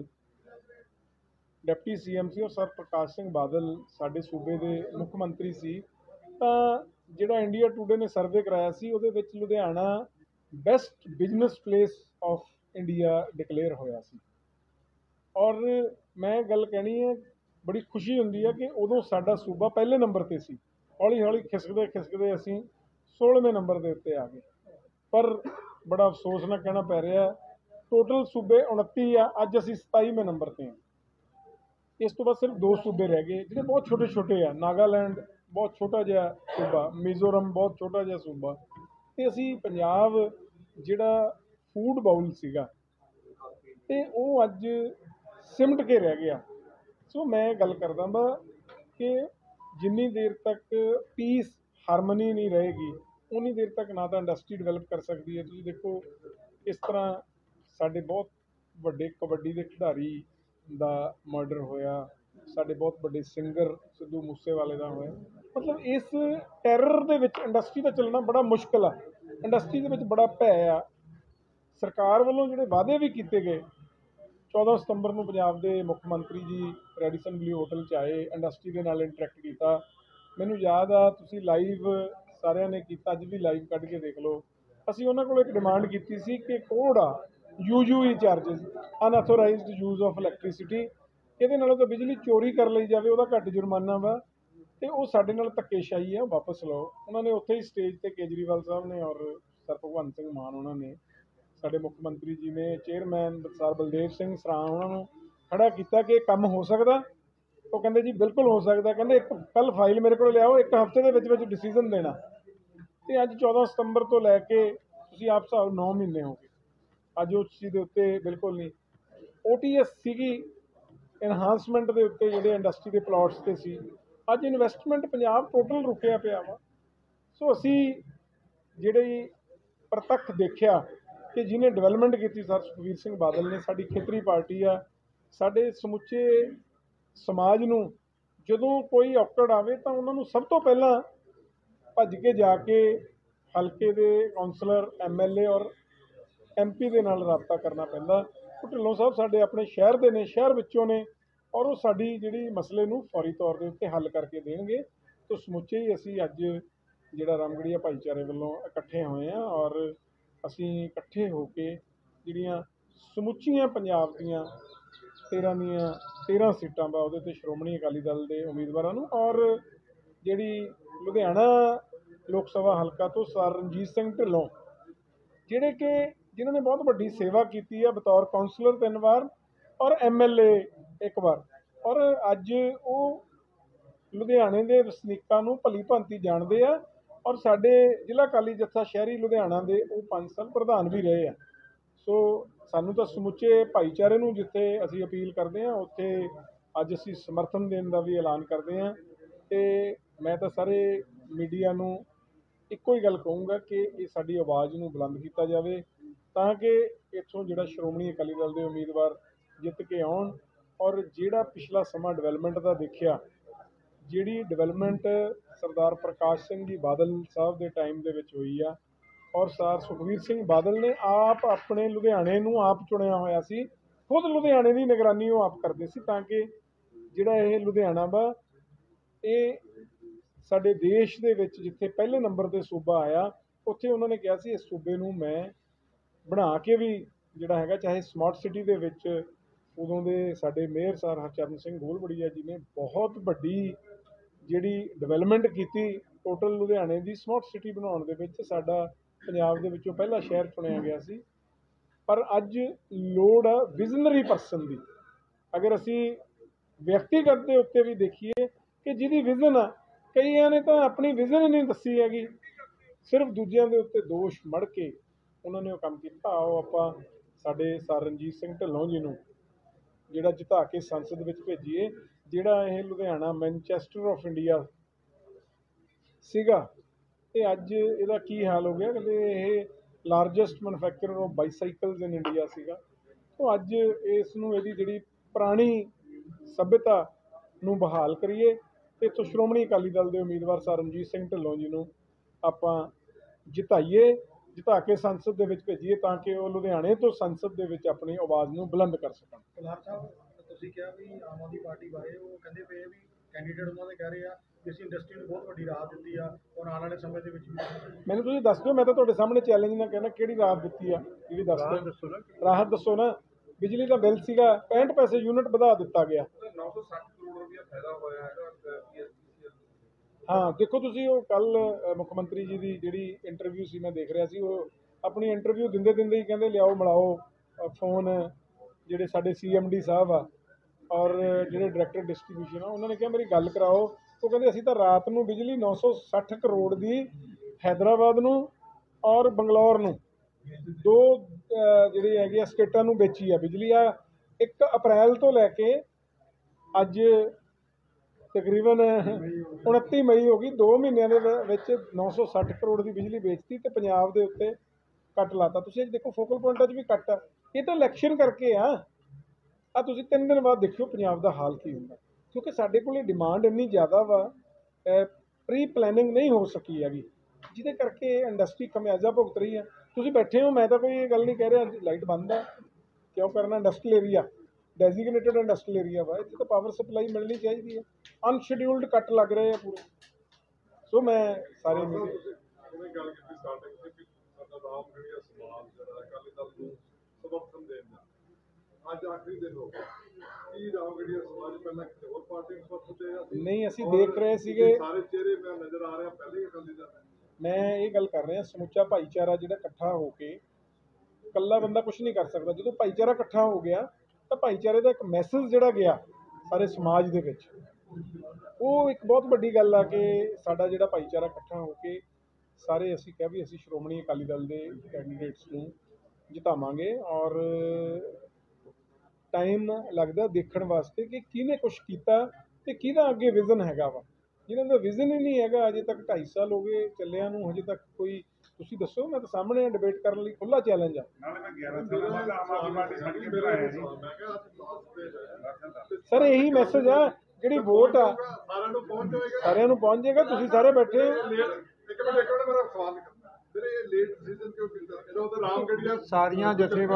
deputy CM ਸੀ ਔਰ ਸਰ ਪ੍ਰਕਾਸ਼ ਸਿੰਘ ਬਾਦਲ ਸਾਡੇ ਸੂਬੇ ਦੇ ਮੁੱਖ ਮੰਤਰੀ ਸੀ, ਤਾਂ ਜਿਹੜਾ ਇੰਡੀਆ ਟੂਡੇ ਨੇ ਸਰਵੇ ਕਰਾਇਆ ਸੀ ਉਹਦੇ ਵਿੱਚ Ludhiana best business place of India declare ਹੋਇਆ ਸੀ। ਔਰ ਮੈਂ ਗੱਲ ਕਹਿਣੀ ਹੈ, ਬੜੀ ਖੁਸ਼ੀ ਹੁੰਦੀ ਹੈ ਕਿ ਉਦੋਂ ਸਾਡਾ ਸੂਬਾ ਪਹਿਲੇ ਨੰਬਰ 'ਤੇ ਸੀ। ਹੌਲੀ ਹੌਲੀ ਖਿਸਕਦੇ ਖਿਸਕਦੇ ਅਸੀਂ 16ਵੇਂ ਨੰਬਰ ਦੇ ਉੱਤੇ ਆ ਗਏ। ਪਰ ਬੜਾ ਅਫਸੋਸ ਨਾਲ ਕਹਿਣਾ ਪੈ ਰਿਹਾ, ਟੋਟਲ ਸੂਬੇ 29 ਆ, ਅੱਜ ਅਸੀਂ 27ਵੇਂ ਨੰਬਰ 'ਤੇ ਹਾਂ। ਇਸ ਤੋਂ ਬਾਅਦ ਸਿਰਫ 2 ਸੂਬੇ ਰਹਿ ਗਏ ਜਿਹੜੇ ਬਹੁਤ ਛੋਟੇ ਛੋਟੇ ਆ। ਨਾਗਾਲੈਂਡ ਬਹੁਤ ਛੋਟਾ ਜਿਹਾ ਸੂਬਾ, ਮਿਜ਼ੋਰਮ ਬਹੁਤ ਛੋਟਾ ਜਿਹਾ ਸੂਬਾ, ਤੇ ਅਸੀਂ ਪੰਜਾਬ ਜਿਹੜਾ ਫੂਡ ਬਾਉਲ ਸੀਗਾ ਤੇ ਉਹ ਅੱਜ ਸਿਮਟ ਕੇ ਰਹਿ ਗਿਆ। ਸੋ ਮੈਂ ਗੱਲ ਕਰਦਾ ਵਾ ਕਿ ਜਿੰਨੀ ਦੇਰ ਤੱਕ ਪੀਸ ਹਾਰਮਨੀ ਨਹੀਂ ਰਹੇਗੀ ਉਨੀ ਦੇਰ ਤੱਕ ਨਾ ਤਾਂ ਇੰਡਸਟਰੀ ਡਿਵੈਲਪ ਕਰ ਸਕਦੀ ਹੈ। ਤੁਸੀਂ ਦੇਖੋ ਇਸ ਤਰ੍ਹਾਂ ਸਾਡੇ ਬਹੁਤ ਵੱਡੇ ਕਬੱਡੀ ਦੇ ਖਿਡਾਰੀ ਦਾ ਮਰਡਰ ਹੋਇਆ, ਸਾਡੇ ਬਹੁਤ ਵੱਡੇ ਸਿੰਗਰ ਸਿੱਧੂ ਮੂਸੇਵਾਲੇ ਦਾ ਹੋਇਆ। ਮਤਲਬ ਇਸ ਟੈਰਰ ਦੇ ਵਿੱਚ ਇੰਡਸਟਰੀ ਦਾ ਚੱਲਣਾ ਬੜਾ ਮੁਸ਼ਕਲ ਆ। ਇੰਡਸਟਰੀ ਦੇ ਵਿੱਚ ਬੜਾ ਭੈ ਆ। ਸਰਕਾਰ ਵੱਲੋਂ ਜਿਹੜੇ ਵਾਅਦੇ ਵੀ ਕੀਤੇ ਗਏ, 14 ਸਤੰਬਰ ਨੂੰ ਪੰਜਾਬ ਦੇ ਮੁੱਖ ਮੰਤਰੀ ਜੀ ਰੈਡੀਸਨ ਬਲੂ ਹੋਟਲ 'ਚ ਆਏ, ਇੰਡਸਟਰੀ ਦੇ ਨਾਲ ਇੰਟਰੈਕਟ ਕੀਤਾ। ਮੈਨੂੰ ਯਾਦ ਆ, ਤੁਸੀਂ ਲਾਈਵ ਸਾਰਿਆਂ ਨੇ ਕੀਤਾ, ਅੱਜ ਵੀ ਲਾਈਵ ਕੱਢ ਕੇ ਦੇਖ ਲਓ। ਅਸੀਂ ਉਹਨਾਂ ਕੋਲ ਇੱਕ ਡਿਮਾਂਡ ਕੀਤੀ ਸੀ ਕਿ ਕੋਡ ਆ UUE charges, unauthorised use of electricity, ਇਹਦੇ ਨਾਲੋਂ ਤਾਂ ਬਿਜਲੀ ਚੋਰੀ ਕਰ ਲਈ ਜਾਵੇ, ਉਹਦਾ ਘੱਟ ਜੁਰਮਾਨਾ ਵਾ, ਤੇ ਉਹ ਸਾਡੇ ਨਾਲ ਧੱਕੇਸ਼ਾਹੀ ਆ, ਵਾਪਸ ਲਓ। ਉਹਨਾਂ ਨੇ ਉੱਥੇ ਹੀ ਸਟੇਜ ਤੇ ਕੇਜਰੀਵਾਲ ਸਾਹਿਬ ਨੇ ਔਰ ਸਰ ਭਗਵੰਤ ਸਿੰਘ ਮਾਨ ਉਹਨਾਂ ਨੇ, ਸਾਡੇ ਮੁੱਖ ਮੰਤਰੀ ਜੀ ਨੇ, ਚੇਅਰਮੈਨ ਸਰ ਬਲਦੇਵ ਸਿੰਘ ਸਰਾਂ ਉਹਨਾਂ ਨੂੰ ਖੜਾ ਕੀਤਾ ਕਿ ਇਹ ਕੰਮ ਹੋ ਸਕਦਾ। ਉਹ ਕਹਿੰਦੇ ਜੀ ਬਿਲਕੁਲ ਹੋ ਸਕਦਾ। ਕਹਿੰਦੇ ਇੱਕ ਕੱਲ ਫਾਈਲ ਮੇਰੇ ਕੋਲ ਲਿਆਓ, 1 ਹਫ਼ਤੇ ਦੇ ਵਿੱਚ ਡਿਸੀਜ਼ਨ ਦੇਣਾ। ਤੇ ਅੱਜ 14 ਸਤੰਬਰ ਤੋਂ ਲੈ ਕੇ ਤੁਸੀਂ ਆਪ ਹਿਸਾਬ 9 ਮਹੀਨੇ ਹੋ ਗਏ, ਅੱਜ ਉਸ ਚੀਜ਼ ਦੇ ਉੱਤੇ ਬਿਲਕੁਲ ਨਹੀਂ। OTS ਸੀਗੀ ਇਨਹਾਂਸਮੈਂਟ ਦੇ ਉੱਤੇ, ਜਿਹੜੇ ਇੰਡਸਟਰੀ ਦੇ ਪਲਾਟਸ ਤੇ ਸੀ। ਅੱਜ ਇਨਵੈਸਟਮੈਂਟ ਪੰਜਾਬ ਟੋਟਲ ਰੁਕਿਆ ਪਿਆ ਵਾ। ਸੋ ਅਸੀਂ ਜਿਹੜੀ ਪ੍ਰਤੱਖ ਦੇਖਿਆ ਕਿ ਜਿਹਨੇ ਡਿਵੈਲਪਮੈਂਟ ਕੀਤੀ ਸਰ ਸੁਖਬੀਰ ਸਿੰਘ ਬਾਦਲ ਨੇ, ਸਾਡੀ ਖੇਤਰੀ ਪਾਰਟੀ ਆ, ਸਾਡੇ ਸਮੁੱਚੇ ਸਮਾਜ ਨੂੰ ਜਦੋਂ ਕੋਈ ਔਕੜ ਆਵੇ ਤਾਂ ਉਹਨਾਂ ਨੂੰ ਸਭ ਤੋਂ ਪਹਿਲਾਂ ਭੱਜ ਕੇ ਜਾ ਕੇ ਹਲਕੇ ਦੇ ਕੌਂਸਲਰ MLA ਔਰ MP ਦੇ ਨਾਲ ਰਾਬਤਾ ਕਰਨਾ ਪੈਂਦਾ। ਉਹ ਢਿੱਲੋਂ ਸਾਹਿਬ ਸਾਡੇ ਆਪਣੇ ਸ਼ਹਿਰ ਦੇ ਨੇ, ਸ਼ਹਿਰ ਵਿੱਚੋਂ ਨੇ, ਔਰ ਉਹ ਸਾਡੀ ਜਿਹੜੀ ਮਸਲੇ ਨੂੰ ਫੌਰੀ ਤੌਰ ਦੇ ਉੱਤੇ ਹੱਲ ਕਰਕੇ ਦੇਣਗੇ। ਤਾਂ ਸਮੁੱਚੇ ਹੀ ਅਸੀਂ ਅੱਜ ਜਿਹੜਾ ਰਾਮਗੜੀਆ ਭਾਈਚਾਰੇ ਵੱਲੋਂ ਇਕੱਠੇ ਹੋਏ ਹਾਂ, ਔਰ ਅਸੀਂ ਇਕੱਠੇ ਹੋ ਕੇ ਜਿਹੜੀਆਂ ਸਮੁੱਚੀਆਂ ਪੰਜਾਬ ਦੀਆਂ 13 ਸੀਟਾਂ ਵਾ ਉਹਦੇ 'ਤੇ ਸ਼੍ਰੋਮਣੀ ਅਕਾਲੀ ਦਲ ਦੇ ਉਮੀਦਵਾਰਾਂ ਨੂੰ, ਔਰ ਜਿਹੜੀ ਲੁਧਿਆਣਾ ਲੋਕ ਸਭਾ ਹਲਕਾ ਤੋਂ ਸਰ ਰਣਜੀਤ ਸਿੰਘ ਢਿੱਲੋਂ, ਜਿਹੜੇ ਕਿ ਜਿਨ੍ਹਾਂ ਨੇ ਬਹੁਤ ਵੱਡੀ ਸੇਵਾ ਕੀਤੀ ਆ ਬਤੌਰ ਕੌਂਸਲਰ 3 ਵਾਰ ਔਰ MLA 1 ਵਾਰ, ਔਰ ਅੱਜ ਉਹ ਲੁਧਿਆਣੇ ਦੇ ਵਸਨੀਕਾਂ ਨੂੰ ਭਲੀ ਭਾਂਤੀ ਜਾਣਦੇ ਆ। ਔਰ ਸਾਡੇ ਜ਼ਿਲ੍ਹਾ ਅਕਾਲੀ ਜੱਥਾ ਸ਼ਹਿਰੀ ਲੁਧਿਆਣਾ ਦੇ ਉਹ 5 ਸਾਲ ਪ੍ਰਧਾਨ ਵੀ ਰਹੇ ਆ। ਸੋ ਸਾਨੂੰ ਤਾਂ ਸਮੁੱਚੇ ਭਾਈਚਾਰੇ ਨੂੰ ਜਿੱਥੇ ਅਸੀਂ ਅਪੀਲ ਕਰਦੇ ਹਾਂ, ਉੱਥੇ ਅੱਜ ਅਸੀਂ ਸਮਰਥਨ ਦੇਣ ਦਾ ਵੀ ਐਲਾਨ ਕਰਦੇ ਹਾਂ। ਤੇ ਮੈਂ ਤਾਂ ਸਾਰੇ ਮੀਡੀਆ ਨੂੰ ਇੱਕੋ ਹੀ ਗੱਲ ਕਹੂੰਗਾ ਕਿ ਇਹ ਸਾਡੀ ਆਵਾਜ਼ ਨੂੰ ਬੁਲੰਦ ਕੀਤਾ ਜਾਵੇ, ਤਾਂ ਕਿ ਇੱਥੋਂ ਜਿਹੜਾ ਸ਼੍ਰੋਮਣੀ ਅਕਾਲੀ ਦਲ ਦੇ ਉਮੀਦਵਾਰ ਜਿੱਤ ਕੇ ਆਉਣ। ਔਰ ਜਿਹੜਾ ਪਿਛਲਾ ਸਮਾਂ ਡਿਵੈਲਪਮੈਂਟ ਦਾ ਦੇਖਿਆ, ਜਿਹੜੀ ਡਿਵੈਲਪਮੈਂਟ ਸਰਦਾਰ ਪ੍ਰਕਾਸ਼ ਸਿੰਘ ਜੀ ਬਾਦਲ ਸਾਹਿਬ ਦੇ ਟਾਈਮ ਦੇ ਵਿੱਚ ਹੋਈ ਆ, ਔਰ ਸਰ ਸੁਖਬੀਰ ਸਿੰਘ ਬਾਦਲ ਨੇ ਆਪ ਆਪਣੇ ਲੁਧਿਆਣੇ ਨੂੰ ਆਪ ਚੁਣਿਆ ਹੋਇਆ ਸੀ, ਖੁਦ ਲੁਧਿਆਣੇ ਦੀ ਨਿਗਰਾਨੀ ਉਹ ਆਪ ਕਰਦੇ ਸੀ, ਤਾਂ ਕਿ ਜਿਹੜਾ ਇਹ ਲੁਧਿਆਣਾ ਵਾ ਇਹ ਸਾਡੇ ਦੇਸ਼ ਦੇ ਵਿੱਚ ਜਿੱਥੇ ਪਹਿਲੇ ਨੰਬਰ 'ਤੇ ਸੂਬਾ ਆਇਆ, ਉੱਥੇ ਉਹਨਾਂ ਨੇ ਕਿਹਾ ਸੀ ਇਸ ਸੂਬੇ ਨੂੰ ਮੈਂ ਬਣਾ ਕੇ ਵੀ ਜਿਹੜਾ ਹੈਗਾ, ਚਾਹੇ ਸਮਾਰਟ ਸਿਟੀ ਦੇ ਵਿੱਚ ਉਦੋਂ ਦੇ ਸਾਡੇ ਮੇਅਰ ਸਰ ਹਰਚਰਨ ਸਿੰਘ ਗੋਲਵੜੀਆ ਜੀ ਨੇ ਬਹੁਤ ਵੱਡੀ ਜਿਹੜੀ ਡਿਵੈਲਪਮੈਂਟ ਕੀਤੀ, ਟੋਟਲ ਲੁਧਿਆਣੇ ਦੀ ਸਮਾਰਟ ਸਿਟੀ ਬਣਾਉਣ ਦੇ ਵਿੱਚ ਸਾਡਾ ਪੰਜਾਬ ਦੇ ਵਿੱਚੋਂ ਪਹਿਲਾ ਸ਼ਹਿਰ ਚੁਣਿਆ ਗਿਆ ਸੀ। ਪਰ ਅੱਜ ਲੋੜ ਆ ਵਿਜ਼ਨਰੀ ਪਰਸਨ ਦੀ। ਅਗਰ ਅਸੀਂ ਵਿਅਕਤੀਗਤ ਦੇ ਉੱਤੇ ਵੀ ਦੇਖੀਏ ਕਿ ਜਿਹਦੀ ਵਿਜ਼ਨ ਆ, ਕਈਆਂ ਨੇ ਤਾਂ ਆਪਣੀ ਵਿਜ਼ਨ ਹੀ ਨਹੀਂ ਦੱਸੀ ਹੈਗੀ, ਸਿਰਫ ਦੂਜਿਆਂ ਦੇ ਉੱਤੇ ਦੋਸ਼ ਮੜ ਕੇ ਉਹਨਾਂ ਨੇ ਉਹ ਕੰਮ ਕੀਤਾ। ਆਓ ਆਪਾਂ ਸਾਡੇ ਸਰ ਰਣਜੀਤ ਸਿੰਘ ਢਿੱਲੋਂ ਜੀ ਨੂੰ ਜਿਹੜਾ ਜਿਤਾ ਕੇ ਸੰਸਦ ਵਿੱਚ ਭੇਜੀਏ। ਜਿਹੜਾ ਇਹ ਲੁਧਿਆਣਾ ਮੈਨਚੈਸਟਰ ਆਫ ਇੰਡੀਆ ਸੀਗਾ, ਤੇ ਅੱਜ ਇਹਦਾ ਕੀ ਹਾਲ ਹੋ ਗਿਆ। ਕਹਿੰਦੇ ਇਹ largest manufacturer of bicycles in India ਸੀਗਾ। ਤੋਂ ਅੱਜ ਇਸ ਨੂੰ ਇਹਦੀ ਜਿਹੜੀ ਪੁਰਾਣੀ ਸੱਭਿਅਤਾ ਨੂੰ ਬਹਾਲ ਕਰੀਏ ਤੇ ਇੱਥੋਂ ਸ਼੍ਰੋਮਣੀ ਅਕਾਲੀ ਦਲ ਦੇ ਉਮੀਦਵਾਰ ਸਰ ਰਣਜੀਤ ਸਿੰਘ ਢਿੱਲੋਂ ਜੀ ਨੂੰ ਆਪਾਂ ਜਿਤਾ ਕੇ ਸੰਸਦ ਦੇ ਵਿੱਚ ਭੇਜੀਏ ਤਾਂ ਕਿ ਉਹ ਲੁਧਿਆਣੇ ਤੋਂ ਸੰਸਦ ਦੇ ਵਿੱਚ ਆਪਣੀ ਆਵਾਜ਼ ਨੂੰ ਬੁਲੰਦ ਕਰ ਸਕਣ। ਕੁਲਹਾਰ ਸਾਹਿਬ, ਤੁਸੀਂ ਕਿਹਾ ਵੀ ਆਮ ਆਦਮੀ ਪਾਰਟੀ ਬਾਰੇ ਉਹ ਕਹਿੰਦੇ ਪਏ ਵੀ ਕੈਂਡੀਡੇਟ ਉਹਨਾਂ ਦੇ ਕਹਿ ਰਹੇ ਆ ਕਿ ਅਸੀਂ ਇੰਡਸਟਰੀ ਨੂੰ ਬਹੁਤ ਵੱਡੀ ਰਾਹਤ ਦਿੱਤੀ ਆ ਔਰ ਆਉਣ ਵਾਲੇ ਸਮੇਂ ਦੇ ਵਿੱਚ ਵੀ। ਮੈਨੂੰ ਤੁਸੀਂ ਦੱਸ ਦਿਓ, ਮੈਂ ਤਾਂ ਤੁਹਾਡੇ ਸਾਹਮਣੇ ਚੈਲੰਜ ਨਾਲ ਕਹਿਣਾ ਕਿਹੜੀ ਰਾਹਤ ਦਿੱਤੀ ਆ, ਜਿਹੜੀ ਦੱਸ ਦਿਓ। ਰਾਹਤ ਦੱਸੋ ਨਾ। ਬਿਜਲੀ ਦਾ ਬਿੱਲ ਸੀਗਾ 65 ਪੈਸੇ ਯੂਨਿਟ ਵਧਾ ਦਿੱਤਾ ਗਿਆ। 960 ਕਰੋੜ ਰੁਪਏ ਫਾਇਦਾ ਹੋਇਆ ਹੈਗਾ। ਹਾਂ ਦੇਖੋ ਤੁਸੀਂ ਉਹ ਕੱਲ ਮੁੱਖ ਮੰਤਰੀ ਜੀ ਦੀ ਜਿਹੜੀ ਇੰਟਰਵਿਊ ਸੀ ਮੈਂ ਦੇਖ ਰਿਹਾ ਸੀ, ਉਹ ਆਪਣੀ ਇੰਟਰਵਿਊ ਦਿੰਦੇ ਹੀ ਕਹਿੰਦੇ ਲਿਆਓ ਮਿਲਾਓ ਫੋਨ ਜਿਹੜੇ ਸਾਡੇ CMD ਸਾਹਿਬ ਆ ਔਰ ਜਿਹੜੇ ਡਾਇਰੈਕਟਰ ਡਿਸਟ੍ਰੀਬਿਊਸ਼ਨ ਆ, ਉਹਨਾਂ ਨੇ ਕਿਹਾ ਮੇਰੀ ਗੱਲ ਕਰਾਓ। ਉਹ ਕਹਿੰਦੇ ਅਸੀਂ ਤਾਂ ਰਾਤ ਨੂੰ ਬਿਜਲੀ 960 ਕਰੋੜ ਦੀ ਹੈਦਰਾਬਾਦ ਨੂੰ ਔਰ ਬੰਗਲੌਰ ਨੂੰ ਦੋ ਜਿਹੜੇ ਹੈਗੇ ਆ ਸਟੇਟਾਂ ਨੂੰ ਵੇਚੀ ਆ ਬਿਜਲੀ। ਆ 1 ਅਪ੍ਰੈਲ ਤੋਂ ਲੈ ਕੇ ਅੱਜ ਤਕਰੀਬਨ 29 ਮਈ ਹੋ ਗਈ, 2 ਮਹੀਨਿਆਂ ਦੇ ਵਿੱਚ 960 ਕਰੋੜ ਦੀ ਬਿਜਲੀ ਵੇਚਤੀ ਤੇ ਪੰਜਾਬ ਦੇ ਉੱਤੇ ਕੱਟ ਲਾਤਾ। ਤੁਸੀਂ ਅੱਜ ਦੇਖੋ ਫੋਕਲ ਪੁਆਇੰਟਾਂ 'ਚ ਵੀ ਕੱਟ ਆ। ਇਹ ਤਾਂ ਇਲੈਕਸ਼ਨ ਕਰਕੇ ਆ ਤੁਸੀਂ 3 ਦਿਨ ਬਾਅਦ ਦੇਖਿਓ ਪੰਜਾਬ ਦਾ ਹਾਲ ਕੀ ਹੁੰਦਾ, ਕਿਉਂਕਿ ਸਾਡੇ ਕੋਲ ਡਿਮਾਂਡ ਇੰਨੀ ਜ਼ਿਆਦਾ ਵਾ, ਪ੍ਰੀ ਪਲੈਨਿੰਗ ਨਹੀਂ ਹੋ ਸਕੀ ਹੈਗੀ, ਜਿਹਦੇ ਕਰਕੇ ਇੰਡਸਟਰੀ ਖਮਿਆਜ਼ਾ ਭੁਗਤ ਰਹੀ ਆ। ਤੁਸੀਂ ਬੈਠੇ ਹੋ, ਮੈਂ ਤਾਂ ਕੋਈ ਇਹ ਗੱਲ ਨਹੀਂ ਕਹਿ ਰਿਹਾ ਲਾਈਟ ਬੰਦ ਆ ਕਿਉਂ ਕਰਨਾ। Industrial area designated industrial area ਵਾ, ਇੱਥੇ ਤਾਂ ਪਾਵਰ ਸਪਲਾਈ ਮਿਲਣੀ ਚਾਹੀਦੀ ਹੈ। ਅਨਸ਼ਡਿਊਲਡ ਕੱਟ ਲੱਗ ਰਹੇ ਆ ਪੂਰੇ। ਸੋ ਮੈਂ ਸਾਰੇ ਗੱਲ ਕੀਤੀ ਸਟਾਰਟਿੰਗ ਤੇ ਕਿ ਸਾਡਾ ਰਾਮਗੜੀਆ ਸਮਾਜ ਜਿਹੜਾ ਅਕਾਲੀ ਦਲ ਨੂੰ ਸਮਰਥਨ ਦੇਣ ਦਾ ਅੱਜ ਆਖਰੀ ਦਿਨ ਹੋ ਗਿਆ। ਕੀ ਰਾਮਗੜੀਆ ਸਮਾਜ ਪਹਿਲਾਂ ਕਿਸੇ ਹੋਰ ਪਾਰਟੀ ਨੂੰ ਸਮਰਥਨ ਦੇ ਰਿਹਾ ਸੀ? ਨਹੀਂ, ਅਸੀਂ ਦੇਖ ਰਹੇ ਸੀਗੇ ਸਾਰੇ ਚਿਹਰੇ ਮੈਂ ਨਜ਼ਰ ਆ ਰਿਹਾ ਪਹਿਲੇ ਹੀ ਅਕਾਲੀ ਦਲ। ਮੈਂ ਇਹ ਗੱਲ ਕਰ ਰਿਹਾ ਸਮੁੱਚਾ ਭਾਈਚਾਰਾ ਜਿਹੜਾ ਇਕੱਠਾ ਹੋ ਕੇ, ਇਕੱਲਾ ਬੰਦਾ ਕੁਝ ਨਹੀਂ ਕਰ ਸਕਦਾ। ਜਦੋਂ ਭਾਈਚਾਰਾ ਇਕੱਠਾ ਹੋ ਗਿਆ ਤਾਂ ਭਾਈਚਾਰੇ ਦਾ ਇੱਕ ਮੈਸੇਜ ਜਿਹੜਾ ਗਿਆ ਸਾਰੇ ਸਮਾਜ ਦੇ ਵਿੱਚ, ਉਹ ਇੱਕ ਬਹੁਤ ਵੱਡੀ ਗੱਲ ਆ ਕਿ ਸਾਡਾ ਜਿਹੜਾ ਭਾਈਚਾਰਾ ਇਕੱਠਾ ਹੋ ਕੇ ਸਾਰੇ ਅਸੀਂ ਕਿਹਾ ਵੀ ਅਸੀਂ ਸ਼੍ਰੋਮਣੀ ਅਕਾਲੀ ਦਲ ਦੇ ਕੈਂਡੀਡੇਟਸ ਨੂੰ ਜਿਤਾਵਾਂਗੇ। ਔਰ ਟਾਈਮ ਲੱਗਦਾ ਦੇਖਣ ਵਾਸਤੇ ਕਿ ਕਿਹਨੇ ਕੁਛ ਕੀਤਾ ਤੇ ਕਿਹਦਾ ਅੱਗੇ ਵਿਜ਼ਨ ਹੈਗਾ ਵਾ। ਜਿਹਨਾਂ ਦਾ ਵਿਜ਼ਨ ਹੀ ਨਹੀਂ ਹੈਗਾ, ਅਜੇ ਤੱਕ 2.5 ਸਾਲ ਹੋ ਗਏ ਚੱਲਿਆਂ ਨੂੰ, ਹਜੇ ਤੱਕ ਕੋਈ ਤੁਸੀਂ ਦੱਸੋ। ਮੈਂ ਤਾਂ ਸਾਹਮਣੇ ਡਿਬੇਟ ਕਰਨ ਲਈ ਖੁੱਲ੍ਹਾ ਚੈਲੰਜ ਆ। ਸਰ ਇਹੀ ਮੈਸੇਜ ਆ, ਜਿਹੜੀ ਵੋਟ ਆ ਸਾਰਿਆਂ ਨੂੰ ਪਹੁੰਚ ਜਾਏਗਾ। ਤੁਸੀਂ ਸਾਰੇ ਬੈਠੇ ਮੇਰਾ ਸਵਾਲ ਵੀਰੇ, ਲੇਟ ਡਿਸੀਜਨ ਕਿਉਂ ਕੀਤਾ? ਇਹਦਾ ਤਾਂ ਰਾਮਗੜੀਆ ਸਾਰੀਆਂ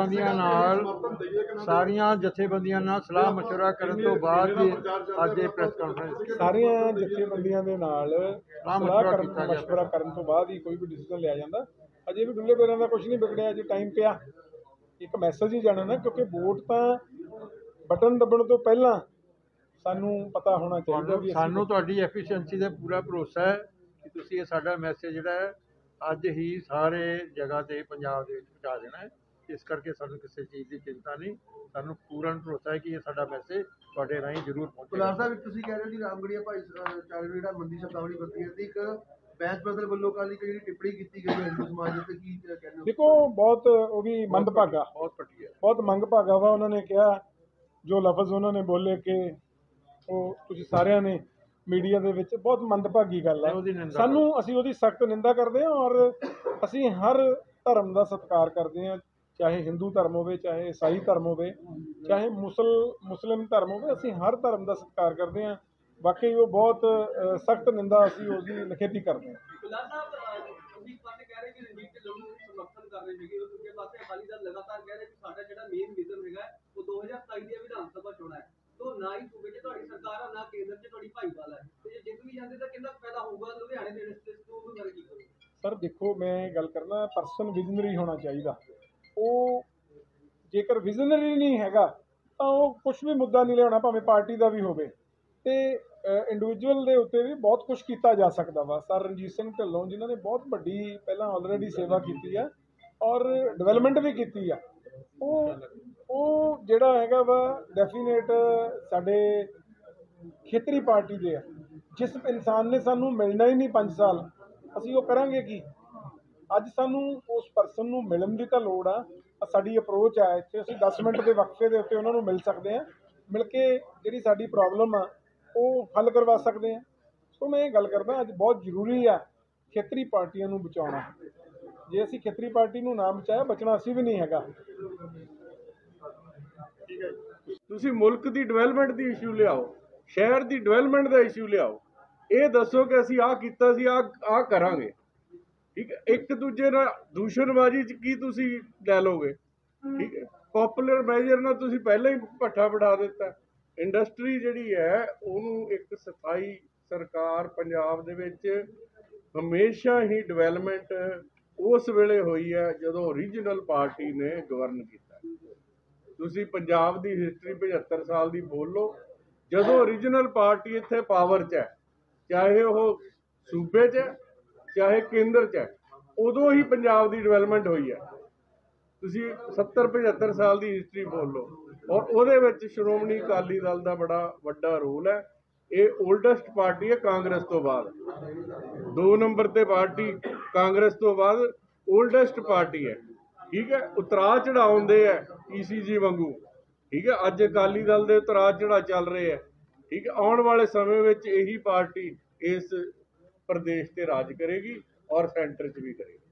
ਜਥੇਬੰਦੀਆਂ ਨਾਲ ਸਲਾਹ ਮਸ਼ਵਰਾ ਕਰਨ ਤੋਂ ਬਾਅਦ ਹੀ ਅੱਜ ਇਹ ਪ੍ਰੈਸ ਕਾਨਫਰੰਸ। ਸਾਰੀਆਂ ਜਥੇਬੰਦੀਆਂ ਦੇ ਨਾਲ ਮਸ਼ਵਰਾ ਕਰਨ ਤੋਂ ਬਾਅਦ ਹੀ ਕੋਈ ਵੀ ਡਿਸੀਜਨ ਲਿਆ ਜਾਂਦਾ। ਅਜੇ ਵੀ ਡੁੱਲੇ ਪੈਰਾਂ ਦਾ ਕੁਝ ਨਹੀਂ ਵਿਗੜਿਆ, ਅਜੇ ਟਾਈਮ ਪਿਆ। ਇੱਕ ਮੈਸੇਜ ਹੀ ਜਾਣਾ ਨਾ, ਕਿਉਂਕਿ ਵੋਟ ਤਾਂ ਬਟਨ ਦੱਬਣ ਤੋਂ ਪਹਿਲਾਂ ਸਾਨੂੰ ਪਤਾ ਹੋਣਾ ਚਾਹੀਦਾ ਵੀ ਸਾਨੂੰ ਤੁਹਾਡੀ ਐਫੀਸ਼ੀਐਂਸੀ ਦਾ ਪੂਰਾ ਭਰੋਸਾ ਹੈ ਕਿ ਤੁਸੀਂ ਇਹ ਸਾਡਾ ਮੈਸੇਜ ਜਿਹੜਾ ਹੈ ਅੱਜ ਹੀ ਸਾਰੇ ਜਗ੍ਹਾ ਤੇ ਪੰਜਾਬ ਦੇ ਵਿੱਚ ਪਹੁੰਚਾ ਦੇਣਾ ਹੈ। ਇਸ ਕਰਕੇ ਸਾਨੂੰ ਕਿਸੇ ਚੀਜ਼ ਦੀ ਚਿੰਤਾ ਨਹੀਂ, ਸਾਨੂੰ ਪੂਰਨ ਭਰੋਸਾ ਹੈ ਕਿ ਇਹ ਸਾਡਾ ਮੈਸੇਜ ਤੁਹਾਡੇ ਰਾਹੀਂ ਜ਼ਰੂਰ ਪਹੁੰਚੇਗਾ। ਕੁਲਹਾਰ ਸਾਹਿਬ, ਤੁਸੀਂ ਕਹਿ ਰਹੇ ਹੋ ਕਿ ਰਾਮਗੜੀਆ ਭਾਈਚਾਰੇ ਜਿਹੜਾ ਮੰਦੀ ਸ਼ਬਦਾਵਲੀ ਵਰਤੀ ਹੈ ਤੇ ਇੱਕ ਬੈਂਸ ਬਦਲ ਵੱਲੋਂ ਕੱਲ੍ਹ ਜਿਹੜੀ ਟਿੱਪਣੀ ਕੀਤੀ ਗਈ ਹਿੰਦੂ ਸਮਾਜ ਉੱਤੇ, ਕੀ ਕਹਿੰਦੇ ਹੋ? ਦੇਖੋ ਬਹੁਤ ਉਹ ਵੀ ਮੰਦਭਾਗਾ, ਬਹੁਤ ਮੰਦਭਾਗਾ ਵਾ। ਉਹਨਾਂ ਨੇ ਕਿਹਾ ਜੋ ਲਫ਼ਜ਼ ਉਹਨਾਂ ਨੇ ਬੋਲੇ ਕਿ ਉਹ ਤੁਸੀਂ ਸਾਰਿਆਂ ਨੇ ਮੀਡੀਆ ਦੇ ਵਿੱਚ, ਬਹੁਤ ਮੰਦਭਾਗੀ ਗੱਲ ਆ। ਅਸੀਂ ਉਹਦੀ ਸਖਤ ਨਿੰਦਾ ਕਰਦੇ ਹਾਂ ਔਰ ਅਸੀਂ ਹਰ ਧਰਮ ਦਾ ਸਤਿਕਾਰ ਕਰਦੇ ਹਾਂ, ਚਾਹੇ ਹਿੰਦੂ ਧਰਮ ਹੋਵੇ, ਚਾਹੇ ਈਸਾਈ ਧਰਮ ਹੋਵੇ, ਚਾਹੇ ਮੁਸਲਿਮ ਧਰਮ ਹੋਵੇ। ਅਸੀਂ ਹਰ ਧਰਮ ਦਾ ਸਤਿਕਾਰ ਕਰਦੇ ਹਾਂ। ਵਾਕਈ ਉਹ ਬਹੁਤ ਸਖਤ ਨਿੰਦਾ ਅਸੀਂ ਉਸਦੀ ਨਿਖੇਧੀ ਕਰਦੇ ਹਾਂ। ਤੁਸੀਂ ਇੱਕ ਪਾਸੇ ਕਹਿ ਰਹੇ ਕਿ ਰਣਜੀਤ ਢਿੱਲੋਂ ਨੂੰ ਸਮਰਥਨ ਕਰ ਰਹੇ ਸੀਗੇ, ਦੂਜੇ ਪਾਸੇ ਅਕਾਲੀ ਦਲ ਲਗਾਤਾਰ ਕਹਿ ਰਹੇ ਕਿ ਸਾਡਾ ਜਿਹੜਾ ਮੇਨ ਵਿਜ਼ਨ ਹੈਗਾ ਉਹ 2027 ਦੀਆਂ ਵਿਧਾਨ ਸਭਾ ਚੋਣਾਂ ਹੈ। ਤੋਂ ਨਾ ਹੀ ਸੂਬੇ 'ਚ ਤੁਹਾਡੀ ਸਰਕਾਰ ਆ, ਨਾ ਕੇਂਦਰ 'ਚ ਤੁਹਾਡੀ ਭਾਈਵਾਲ ਹੈ, ਤੇ ਜੇ ਜਿੱਤ ਵੀ ਜਾਂਦੇ ਤਾਂ ਕਿੰਨਾ ਫਾਇਦਾ ਹੋਊਗਾ ਲੁਧਿਆਣੇ ਦੇ ਰਿਸ਼ਤੇ ਤੋਂ? ਉਹਨੂੰ ਗੱਲ ਕੀ ਕਰੋ ਸਰ। ਦੇਖੋ ਮੈਂ ਗੱਲ ਕਰਨਾ, ਪਰਸਨ ਵਿਜ਼ਨਰੀ ਹੋਣਾ ਚਾਹੀਦਾ। ਉਹ ਜੇਕਰ ਵਿਜ਼ਨਰੀ ਨਹੀਂ ਹੈਗਾ ਤਾਂ ਉਹ ਕੁਛ ਵੀ ਮੁੱਦਾ ਨਹੀਂ ਲਿਆਉਣਾ, ਭਾਵੇਂ ਪਾਰਟੀ ਦਾ ਵੀ ਹੋਵੇ। ਤੇ ਇੰਡੀਵਿਜੂਅਲ ਦੇ ਉੱਤੇ ਵੀ ਬਹੁਤ ਕੁਛ ਕੀਤਾ ਜਾ ਸਕਦਾ ਵਾ। ਸਰ ਰਣਜੀਤ ਸਿੰਘ ਢਿੱਲੋਂ ਜਿਨ੍ਹਾਂ ਨੇ ਬਹੁਤ ਵੱਡੀ ਪਹਿਲਾਂ ਆਲਰੇਡੀ ਸੇਵਾ ਕੀਤੀ ਆ ਔਰ ਡਿਵੈਲਪਮੈਂਟ ਵੀ ਕੀਤੀ ਆ, ਉਹ ਜਿਹੜਾ ਹੈਗਾ ਵਾ ਡੈਫੀਨੇਟ ਸਾਡੇ ਖੇਤਰੀ ਪਾਰਟੀ ਦੇ ਆ। ਜਿਸ ਇਨਸਾਨ ਨੇ ਸਾਨੂੰ ਮਿਲਣਾ ਹੀ ਨਹੀਂ 5 ਸਾਲ, ਅਸੀਂ ਉਹ ਕਰਾਂਗੇ ਕੀ? ਅੱਜ ਸਾਨੂੰ ਉਸ ਪਰਸਨ ਨੂੰ ਮਿਲਣ ਦੀ ਤਾਂ ਲੋੜ ਆ। ਸਾਡੀ ਅਪਰੋਚ ਆ ਇੱਥੇ, ਅਸੀਂ 10 ਮਿੰਟ ਦੇ ਵਕਫੇ ਦੇ ਉੱਤੇ ਉਹਨਾਂ ਨੂੰ ਮਿਲ ਸਕਦੇ ਹਾਂ, ਮਿਲ ਕੇ ਜਿਹੜੀ ਸਾਡੀ ਪ੍ਰੋਬਲਮ ਆ ਉਹ ਹੱਲ ਕਰਵਾ ਸਕਦੇ ਹਾਂ। ਸੋ ਮੈਂ ਇਹ ਗੱਲ ਕਰਦਾ, ਅੱਜ ਬਹੁਤ ਜ਼ਰੂਰੀ ਆ ਖੇਤਰੀ ਪਾਰਟੀਆਂ ਨੂੰ ਬਚਾਉਣਾ। ਜੇ ਅਸੀਂ ਖੇਤਰੀ ਪਾਰਟੀ ਨੂੰ ਨਾ ਬਚਾਇਆ, ਬਚਣਾ ਅਸੀਂ ਵੀ ਨਹੀਂ ਹੈਗਾ। ਠੀਕ ਹੈ। ਤੁਸੀਂ ਮੁਲਕ ਦੀ ਡਿਵੈਲਪਮੈਂਟ ਦੀ ਇਸ਼ੂ ਲਿਆਓ, ਸ਼ਹਿਰ ਦੀ ਡਿਵੈਲਪਮੈਂਟ ਦਾ ਇਸ਼ੂ ਲਿਆਓ, ਇਹ ਦੱਸੋ ਕਿ ਅਸੀਂ ਆਹ ਕੀਤਾ ਸੀ, ਆਹ ਕਰਾਂਗੇ। ਠੀਕ ਹੈ, ਇੱਕ ਦੂਜੇ ਨਾਲ ਦੂਸ਼ਣਬਾਜ਼ੀ 'ਚ ਕੀ ਤੁਸੀਂ ਲੈ ਲਓਗੇ। ਠੀਕ ਹੈ, ਪੋਪੂਲਰ ਮੈਜਰ ਨਾਲ ਤੁਸੀਂ ਪਹਿਲਾਂ ਹੀ ਭੱਠਾ ਬਿਠਾ ਦਿੱਤਾ। ਇੰਡਸਟਰੀ ਜਿਹੜੀ ਹੈ ਉਹਨੂੰ ਇੱਕ ਸਥਾਈ ਸਰਕਾਰ ਪੰਜਾਬ ਦੇ ਵਿੱਚ ਹਮੇਸ਼ਾ ਹੀ ਡਿਵੈਲਪਮੈਂਟ ਉਸ ਵੇਲੇ ਹੋਈ ਹੈ ਜਦੋਂ ਓਰੀਜਨਲ ਪਾਰਟੀ ਨੇ ਗਵਰਨ ਕੀਤਾ। ਤੁਸੀਂ ਪੰਜਾਬ ਦੀ ਹਿਸਟਰੀ 75 ਸਾਲ ਦੀ ਬੋਲ ਲਓ, ਜਦੋਂ ਓਰੀਜਨਲ ਪਾਰਟੀ ਇੱਥੇ ਪਾਵਰ 'ਚ ਹੈ, ਚਾਹੇ ਉਹ ਸੂਬੇ 'ਚ ਹੈ ਚਾਹੇ ਕੇਂਦਰ 'ਚ ਹੈ, ਉਦੋਂ ਹੀ ਪੰਜਾਬ ਦੀ ਡਿਵੈਲਪਮੈਂਟ ਹੋਈ ਹੈ। ਤੁਸੀਂ 70-75 ਸਾਲ ਦੀ ਹਿਸਟਰੀ ਬੋਲ ਲਓ, ਔਰ ਉਹਦੇ ਵਿੱਚ ਸ਼੍ਰੋਮਣੀ ਅਕਾਲੀ ਦਲ ਦਾ ਬੜਾ ਵੱਡਾ ਰੋਲ ਹੈ। ਇਹ ਓਲਡੈਸਟ ਪਾਰਟੀ ਹੈ ਕਾਂਗਰਸ ਤੋਂ ਬਾਅਦ, 2 ਨੰਬਰ ਤੇ ਪਾਰਟੀ ਕਾਂਗਰਸ ਤੋਂ ਬਾਅਦ ਓਲਡੈਸਟ ਪਾਰਟੀ ਹੈ। ਠੀਕ ਹੈ, ਉਤਰਾਅ ਚੜ੍ਹਾਅ ਆਉਂਦੇ ਹੈ ECG ਵਾਂਗੂ। ਠੀਕ ਹੈ, ਅੱਜ ਅਕਾਲੀ ਦਲ ਦੇ ਉਤਰਾਅ ਚੜ੍ਹਾਅ ਚੱਲ ਰਹੇ ਹੈ। ਠੀਕ ਹੈ, ਆਉਣ ਵਾਲੇ ਸਮੇਂ ਵਿੱਚ ਇਹੀ ਪਾਰਟੀ ਇਸ ਪ੍ਰਦੇਸ਼ ਤੇ ਰਾਜ ਕਰੇਗੀ ਔਰ ਸੈਂਟਰ 'ਚ ਵੀ ਕਰੇਗੀ,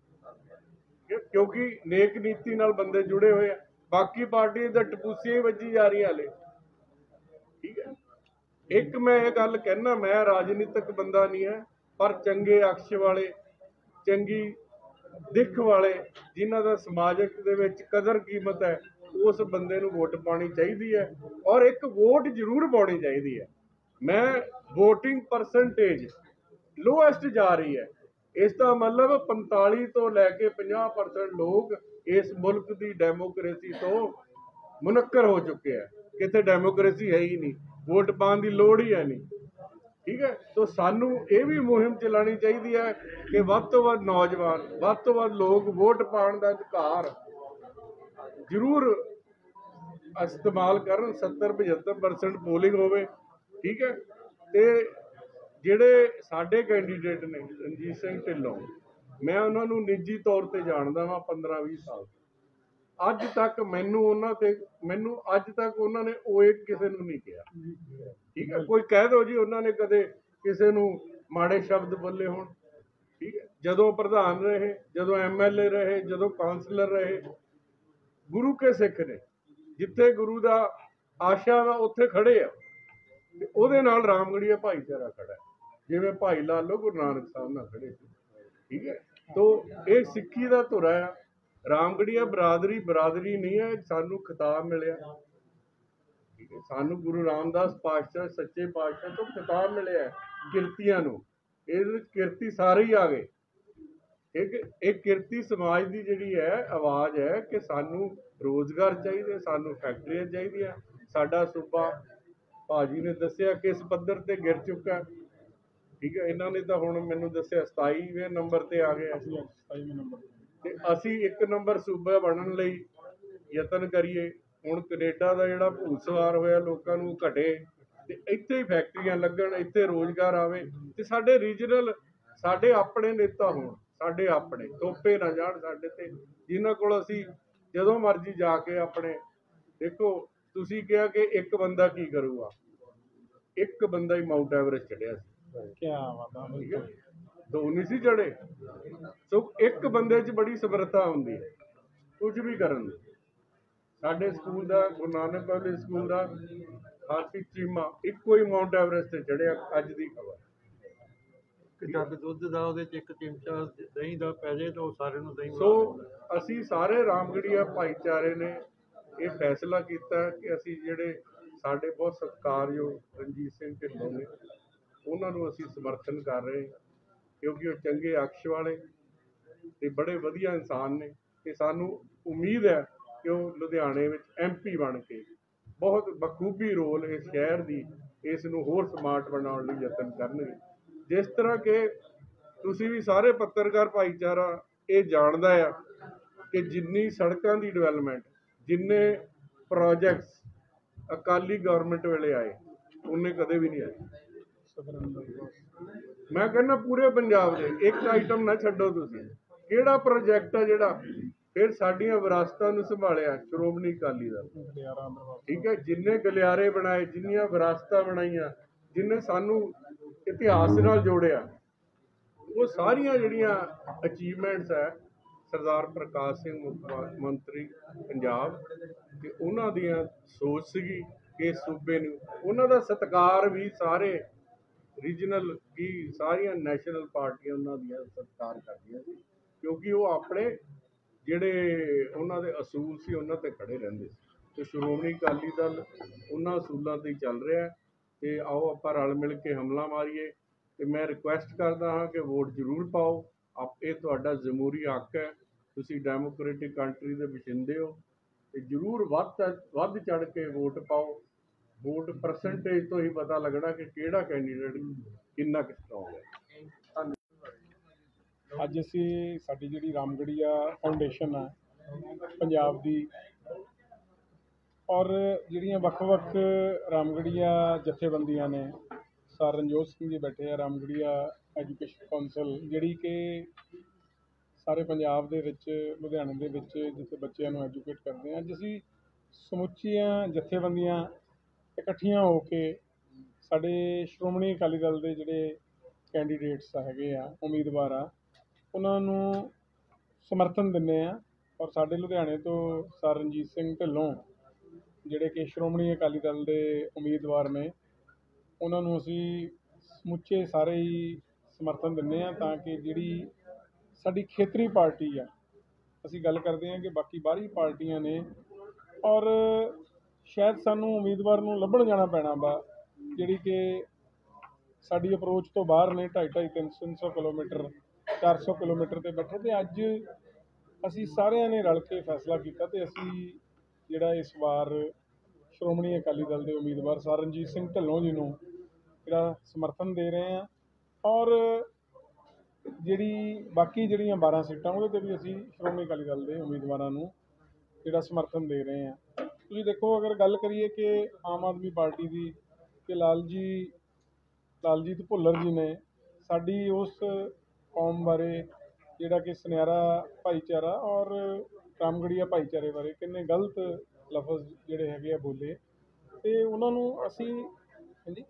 ਕਿਉਂਕਿ ਨੇਕ ਨੀਤੀ ਨਾਲ ਬੰਦੇ ਜੁੜੇ ਹੋਏ ਆ। ਬਾਕੀ ਪਾਰਟੀ ਤਾਂ ਟਪੂਸੀਆਂ ਹੀ ਵੱਜੀ ਜਾ ਰਹੀਆਂ ਹਾਲੇ। ਠੀਕ ਹੈ, ਇੱਕ ਮੈਂ ਇਹ ਗੱਲ ਕਹਿਣਾ, ਮੈਂ ਰਾਜਨੀਤਿਕ ਬੰਦਾ ਨਹੀਂ ਹੈ, ਪਰ ਚੰਗੇ ਅਕਸ਼ ਵਾਲੇ, ਚੰਗੀ ਦਿੱਖ ਵਾਲੇ, ਜਿਨ੍ਹਾਂ ਦਾ ਸਮਾਜਿਕ ਦੇ ਵਿੱਚ ਕਦਰ ਕੀਮਤ ਹੈ, ਉਸ ਬੰਦੇ ਨੂੰ ਵੋਟ ਪਾਉਣੀ ਚਾਹੀਦੀ ਹੈ, ਔਰ ਇੱਕ ਵੋਟ ਜ਼ਰੂਰ ਪਾਉਣੀ ਚਾਹੀਦੀ ਹੈ। ਮੈਂ ਵੋਟਿੰਗ ਪਰਸੈਂਟੇਜ ਲੋਐਸਟ ਜਾ ਰਹੀ ਹੈ, ਇਸ ਦਾ ਮਤਲਬ 45 ਤੋਂ ਲੈ ਕੇ 50% ਲੋਕ ਇਸ ਮੁਲਕ ਦੀ ਡੈਮੋਕ੍ਰੇਸੀ ਤੋਂ ਮੁਨੱਕਰ ਹੋ ਚੁੱਕੇ ਹੈ। ਕਿਤੇ ਡੈਮੋਕ੍ਰੇਸੀ ਹੈ ਹੀ ਨਹੀਂ, ਵੋਟ ਪਾਉਣ ਦੀ ਲੋੜ ਹੀ ਹੈ ਨਹੀਂ। ਠੀਕ ਹੈ, ਤਾਂ ਸਾਨੂੰ ਇਹ ਵੀ ਮੁਹਿੰਮ ਚਲਾਉਣੀ ਚਾਹੀਦੀ ਹੈ ਕਿ ਵੱਧ ਤੋਂ ਵੱਧ ਨੌਜਵਾਨ, ਵੱਧ ਤੋਂ ਵੱਧ ਲੋਕ ਵੋਟ ਪਾਉਣ ਦਾ ਅਧਿਕਾਰ ਜ਼ਰੂਰ ਇਸਤੇਮਾਲ ਕਰਨ। 70-75% ਪੋਲਿੰਗ ਹੋਵੇ। ਠੀਕ ਹੈ, ਤੇ ਜਿਹੜੇ ਸਾਡੇ ਕੈਂਡੀਡੇਟ ਨੇ ਰਣਜੀਤ ਸਿੰਘ ਢਿੱਲੋਂ, ਮੈਂ ਉਹਨਾਂ ਨੂੰ ਨਿੱਜੀ ਤੌਰ ਤੇ ਜਾਣਦਾ ਵਾਂ 15-20 ਸਾਲ। ਅੱਜ ਤੱਕ ਮੈਨੂੰ ਅੱਜ ਤੱਕ ਉਹਨਾਂ ਨੇ ਓਏ ਕਿਸੇ ਨੂੰ ਨਹੀਂ ਕਿਹਾ। ਠੀਕ ਹੈ, ਕੋਈ ਕਹਿ ਦਿਓ ਜੀ ਉਹਨਾਂ ਨੇ ਕਦੇ ਕਿਸੇ ਨੂੰ ਮਾੜੇ ਸ਼ਬਦ ਬੋਲੇ ਹੋਣ। ਠੀਕ ਹੈ, ਜਦੋਂ ਪ੍ਰਧਾਨ ਰਹੇ, ਜਦੋਂ MLA ਰਹੇ, ਜਦੋਂ ਕਾਉਂਸਲਰ ਰਹੇ, ਗੁਰੂ ਕੇ ਸਿੱਖ ਨੇ, ਜਿੱਥੇ ਗੁਰੂ ਦਾ ਆਸ਼ਾ ਵਾ ਉੱਥੇ ਖੜੇ ਆ, ਤੇ ਉਹਦੇ ਨਾਲ ਰਾਮਗੜੀਆ ਭਾਈਚਾਰਾ ਖੜਾ ਹੈ, ਜਿਵੇਂ ਭਾਈ ਲਾਲੋ ਗੁਰੂ ਨਾਨਕ ਸਾਹਿਬ ਨਾਲ ਖੜੇ ਸੀ। ਠੀਕ ਹੈ, ਤੋਂ ਇਹ ਸਿੱਖੀ ਦਾ ਧੁਰਾ ਹੈ। ਰਾਮਗੜੀਆ ਬਰਾਦਰੀ ਨਹੀਂ ਹੈ, ਸਾਨੂੰ ਖਿਤਾਬ ਮਿਲਿਆ। ਠੀਕ ਹੈ, ਸਾਨੂੰ ਗੁਰੂ ਰਾਮਦਾਸ ਪਾਤਸ਼ਾਹ ਸੱਚੇ ਪਾਤਸ਼ਾਹ ਤੋਂ ਖਿਤਾਬ ਮਿਲਿਆ ਕਿਰਤੀਆਂ ਨੂੰ। ਇਹਦੇ ਵਿੱਚ ਕਿਰਤੀ ਸਾਰੇ ਹੀ ਆ ਗਏ। ਇਹ ਕਿਰਤੀ ਸਮਾਜ ਦੀ ਜਿਹੜੀ ਹੈ ਆਵਾਜ਼ ਹੈ ਕਿ ਸਾਨੂੰ ਰੋਜ਼ਗਾਰ ਚਾਹੀਦਾ, ਸਾਨੂੰ ਫੈਕਟਰੀਆਂ ਚਾਹੀਦੀਆਂ। ਸਾਡਾ ਸੂਬਾ ਭਾਜੀ ਨੇ ਦੱਸਿਆ ਕਿਸ ਪੱਧਰ ਤੇ ਗਿਰ ਚੁੱਕਾ। ਠੀਕ ਹੈ, ਇਹਨਾਂ ਨੇ ਤਾਂ ਹੁਣ ਮੈਨੂੰ ਦੱਸਿਆ 27ਵੇਂ ਨੰਬਰ ਤੇ ਆ ਗਏ। 27ਵੇਂ ਨੰਬਰ ਤੇ ਅਸੀਂ 1 ਨੰਬਰ ਸੂਬਾ ਬਣਨ ਲਈ ਯਤਨ ਕਰੀਏ। ਹੁਣ ਕੈਨੇਡਾ ਦਾ ਜਿਹੜਾ ਭੂਤ ਸਵਾਰ ਹੋਇਆ ਲੋਕਾਂ ਨੂੰ ਘਟੇ, ਤੇ ਇੱਥੇ ਹੀ ਫੈਕਟਰੀਆਂ ਲੱਗਣ, ਇੱਥੇ ਰੋਜ਼ਗਾਰ ਆਵੇ, ਤੇ ਸਾਡੇ ਰੀਜਨਲ, ਸਾਡੇ ਆਪਣੇ ਨੇਤਾ ਹੋਣ, ਸਾਡੇ ਆਪਣੇ ਤੋਪੇ ਨਾ ਜਾਣ ਸਾਡੇ ਤੇ, ਜਿਨ੍ਹਾਂ ਕੋਲ ਅਸੀਂ ਜਦੋਂ ਮਰਜ਼ੀ ਜਾ ਕੇ ਆਪਣੇ। ਦੇਖੋ, ਤੁਸੀਂ ਕਿਹਾ ਕਿ ਇੱਕ ਬੰਦਾ ਕੀ ਕਰੂਗਾ, ਇੱਕ ਬੰਦਾ ਹੀ ਮਾਊਂਟ ਐਵਰੈਸਟ ਚੜਿਆ ਸੀ। ਕਿਆ ਬਾਤ ਹੈ, 2 ਨਹੀਂ ਸੀ ਚੜੇ। ਸੋ ਇੱਕ ਬੰਦੇ 'ਚ ਬੜੀ ਸਮਰੱਥਾ ਹੁੰਦੀ ਹੈ ਕੁਝ ਵੀ ਕਰਨ ਦੀ। ਸਾਡੇ ਸਕੂਲ ਦਾ, ਗੁਰੂ ਨਾਨਕ ਪਬਲਿਕ ਸਕੂਲ ਦਾ ਹਾਰਦਿਕ ਚੀਮਾ ਇੱਕੋ ਹੀ ਮਾਊਂਟ ਐਵਰੈਸਟ ਤੇ ਚੜਿਆ। ਅੱਜ ਦੀ ਖਬਰ, ਜੱਗ ਦੁੱਧ ਦਾ ਉਹਦੇ 'ਚ 1 ਚਮਚਾ ਦਹੀਂ ਦਾ ਪੈ ਜਾਏ ਤਾਂ ਉਹ ਸਾਰਿਆਂ ਨੂੰ ਦਹੀਂ। ਸੋ ਅਸੀਂ ਸਾਰੇ ਰਾਮਗੜੀਆ ਭਾਈਚਾਰੇ ਨੇ ਇਹ ਫੈਸਲਾ ਕੀਤਾ ਕਿ ਅਸੀਂ ਜਿਹੜੇ ਸਾਡੇ ਬਹੁਤ ਸਤਿਕਾਰਯੋਗ ਰਣਜੀਤ ਸਿੰਘ ਢਿੱਲੋਂ ਨੇ, ਉਹਨਾਂ ਨੂੰ ਅਸੀਂ ਸਮਰਥਨ ਕਰ ਰਹੇ, ਕਿਉਂਕਿ ਉਹ ਚੰਗੇ ਅਕਸ਼ ਵਾਲੇ ਤੇ ਬੜੇ ਵਧੀਆ ਇਨਸਾਨ ਨੇ। ਤੇ ਸਾਨੂੰ ਉਮੀਦ ਹੈ ਕਿ ਉਹ ਲੁਧਿਆਣੇ ਵਿੱਚ MP ਬਣ ਕੇ ਬਹੁਤ ਬਖੂਬੀ ਰੋਲ ਇਸ ਸ਼ਹਿਰ ਦੀ, ਇਸ ਨੂੰ ਹੋਰ ਸਮਾਰਟ ਬਣਾਉਣ ਲਈ ਯਤਨ ਕਰਨਗੇ। ਜਿਸ ਤਰ੍ਹਾਂ ਕਿ ਤੁਸੀਂ ਵੀ ਸਾਰੇ ਪੱਤਰਕਾਰ ਭਾਈਚਾਰਾ ਇਹ ਜਾਣਦਾ ਆ ਕਿ ਜਿੰਨੀ ਸੜਕਾਂ ਦੀ ਡਿਵੈਲਪਮੈਂਟ, ਜਿੰਨੇ ਪ੍ਰੋਜੈਕਟਸ ਅਕਾਲੀ ਗਵਰਨਮੈਂਟ ਵੇਲੇ ਆਏ, ਉਹਨੇ ਕਦੇ ਵੀ ਨਹੀਂ ਆਏ। ਮੈਂ ਕਹਿੰਦਾ ਪੂਰੇ ਪੰਜਾਬ ਦੇ ਇੱਕ ਆਈਟਮ ਨਾ ਛੱਡੋ ਤੁਸੀਂ। ਕਿਹੜਾ ਪ੍ਰੋਜੈਕਟ ਆ ਜਿਹੜਾ ਫਿਰ ਸਾਡੀਆਂ ਵਿਰਾਸਤਾਂ ਨੂੰ ਸੰਭਾਲਿਆ? ਸ਼੍ਰੋਮਣੀ ਅਕਾਲੀ ਦਲ। ਠੀਕ ਹੈ, ਜਿੰਨੇ ਗਲਿਆਰੇ ਬਣਾਏ, ਜਿੰਨੀਆਂ ਵਿਰਾਸਤਾਂ ਬਣਾਈਆਂ, ਜਿੰਨੇ ਸਾਨੂੰ ਇਤਿਹਾਸ ਨਾਲ ਜੋੜਿਆ, ਉਹ ਸਾਰੀਆਂ ਜਿਹੜੀਆਂ ਅਚੀਵਮੈਂਟਸ ਹੈ, ਸਰਦਾਰ ਪ੍ਰਕਾਸ਼ ਸਿੰਘ ਮੁੱਖ ਮੰਤਰੀ ਪੰਜਾਬ, ਕਿ ਉਹਨਾਂ ਦੀਆਂ ਸੋਚ ਸੀਗੀ ਕਿ ਇਸ ਸੂਬੇ ਨੂੰ ਉਹਨਾਂ ਦਾ ਸਤਿਕਾਰ ਵੀ ਸਾਰੇ ਰੀਜਨਲ ਕੀ ਸਾਰੀਆਂ ਨੈਸ਼ਨਲ ਪਾਰਟੀਆਂ ਉਹਨਾਂ ਦੀਆਂ ਸਤਿਕਾਰ ਕਰਦੀਆਂ ਸੀ, ਕਿਉਂਕਿ ਉਹ ਆਪਣੇ ਜਿਹੜੇ ਉਹਨਾਂ ਦੇ ਅਸੂਲ ਸੀ ਉਹਨਾਂ ਤੇ ਖੜੇ ਰਹਿੰਦੇ ਸੀ। ਤੇ ਸ਼੍ਰੋਮਣੀ ਅਕਾਲੀ ਦਲ ਉਹਨਾਂ ਅਸੂਲਾਂ ਤੇ ਹੀ ਚੱਲ ਰਿਹਾ ਹੈ। ਤੇ ਆਓ ਆਪਾਂ ਰਲ ਮਿਲ ਕੇ ਹਮਲਾ ਮਾਰੀਏ। ਤੇ ਮੈਂ ਰਿਕੁਐਸਟ ਕਰਦਾ ਹਾਂ ਕਿ ਵੋਟ ਜ਼ਰੂਰ ਪਾਓ। ਇਹ ਤੁਹਾਡਾ ਜਮਹੂਰੀ ਹੱਕ ਹੈ, ਤੁਸੀਂ ਡੈਮੋਕ੍ਰੇਟਿਕ ਕੰਟਰੀ ਦੇ ਵਸਿੰਦੇ ਹੋ, ਤੇ ਜ਼ਰੂਰ ਵੱਧ ਚੜ ਕੇ ਵੋਟ ਪਾਓ। ਵੋਟ ਪਰਸੈਂਟੇਜ ਤੋਂ ਹੀ ਪਤਾ ਲੱਗਣਾ ਕਿ ਕਿਹੜਾ ਕੈਂਡੀਡੇਟ ਕਿੰਨਾ ਕੁ ਸਟਰੋਂਗ ਹੈ। ਅੱਜ ਅਸੀਂ ਸਾਡੀ ਜਿਹੜੀ ਰਾਮਗੜੀਆ ਫਾਊਂਡੇਸ਼ਨ ਆ ਪੰਜਾਬ ਦੀ, ਔਰ ਜਿਹੜੀਆਂ ਵੱਖ-ਵੱਖ ਰਾਮਗੜੀਆ ਜਥੇਬੰਦੀਆਂ ਨੇ, ਸਰ ਰਣਜੋਤ ਸਿੰਘ ਜੀ ਬੈਠੇ ਆ, ਰਾਮਗੜੀਆ ਐਜੂਕੇਸ਼ਨ ਕੌਂਸਲ, ਜਿਹੜੀ ਕਿ ਸਾਰੇ ਪੰਜਾਬ ਦੇ ਵਿੱਚ, ਲੁਧਿਆਣੇ ਦੇ ਵਿੱਚ ਜਿੱਥੇ ਬੱਚਿਆਂ ਨੂੰ ਐਜੂਕੇਟ ਕਰਦੇ ਆ। ਅੱਜ ਅਸੀਂ ਸਮੁੱਚੀਆਂ ਜਥੇਬੰਦੀਆਂ ਇਕੱਠੀਆਂ ਹੋ ਕੇ ਸਾਡੇ ਸ਼੍ਰੋਮਣੀ ਅਕਾਲੀ ਦਲ ਦੇ ਜਿਹੜੇ ਕੈਂਡੀਡੇਟਸ ਹੈਗੇ ਆ, ਉਮੀਦਵਾਰ ਆ, ਉਹਨਾਂ ਨੂੰ ਸਮਰਥਨ ਦਿੰਦੇ ਆ। ਔਰ ਸਾਡੇ ਲੁਧਿਆਣੇ ਤੋਂ ਸਰ ਰਣਜੀਤ ਸਿੰਘ ਢਿੱਲੋਂ ਜਿਹੜੇ ਕਿ ਸ਼੍ਰੋਮਣੀ ਅਕਾਲੀ ਦਲ ਦੇ ਉਮੀਦਵਾਰ ਨੇ, ਉਹਨਾਂ ਨੂੰ ਅਸੀਂ ਸਮੁੱਚੇ ਸਾਰੇ ਹੀ ਸਮਰਥਨ ਦਿੰਦੇ ਆ, ਤਾਂ ਕਿ ਜਿਹੜੀ ਸਾਡੀ ਖੇਤਰੀ ਪਾਰਟੀ ਆ, ਅਸੀਂ ਗੱਲ ਕਰਦੇ ਹਾਂ ਕਿ ਬਾਕੀ ਬਾਹਰੀ ਪਾਰਟੀਆਂ ਨੇ, ਔਰ ਸ਼ਾਇਦ ਸਾਨੂੰ ਉਮੀਦਵਾਰ ਨੂੰ ਲੱਭਣ ਜਾਣਾ ਪੈਣਾ ਵਾ, ਜਿਹੜੀ ਕਿ ਸਾਡੀ ਅਪਰੋਚ ਤੋਂ ਬਾਹਰ ਨੇ, 250-300 ਕਿਲੋਮੀਟਰ 400 ਕਿਲੋਮੀਟਰ 'ਤੇ ਬੈਠੇ। ਅਤੇ ਅੱਜ ਅਸੀਂ ਸਾਰਿਆਂ ਨੇ ਰਲ ਕੇ ਫੈਸਲਾ ਕੀਤਾ ਅਤੇ ਅਸੀਂ ਜਿਹੜਾ ਇਸ ਵਾਰ ਸ਼੍ਰੋਮਣੀ ਅਕਾਲੀ ਦਲ ਦੇ ਉਮੀਦਵਾਰ ਸਰ ਰਣਜੀਤ ਸਿੰਘ ਢਿੱਲੋਂ ਜੀ ਨੂੰ ਜਿਹੜਾ ਸਮਰਥਨ ਦੇ ਰਹੇ ਹਾਂ। ਔਰ ਜਿਹੜੀ ਬਾਕੀ ਜਿਹੜੀਆਂ 12 ਸੀਟਾਂ ਉਹਦੇ 'ਤੇ ਵੀ ਅਸੀਂ ਸ਼੍ਰੋਮਣੀ ਅਕਾਲੀ ਦਲ ਦੇ ਉਮੀਦਵਾਰਾਂ ਨੂੰ ਜਿਹੜਾ ਸਮਰਥਨ ਦੇ ਰਹੇ ਹਾਂ। ਤੁਸੀਂ ਦੇਖੋ, ਅਗਰ ਗੱਲ ਕਰੀਏ ਕਿ ਆਮ ਆਦਮੀ ਪਾਰਟੀ ਦੀ, ਕਿ ਲਾਲਜੀਤ ਭੁੱਲਰ ਜੀ ਨੇ ਸਾਡੀ ਉਸ ਕੌਮ ਬਾਰੇ, ਜਿਹੜਾ ਕਿ ਸੁਨਿਆਰਾ ਭਾਈਚਾਰਾ ਔਰ ਰਾਮਗੜੀਆ ਭਾਈਚਾਰੇ ਬਾਰੇ ਕਿੰਨੇ ਗਲਤ ਲਫ਼ਜ਼ ਜਿਹੜੇ ਹੈਗੇ ਆ ਬੋਲੇ, ਅਤੇ ਉਹਨਾਂ ਨੂੰ ਅਸੀਂ ਹਾਂਜੀ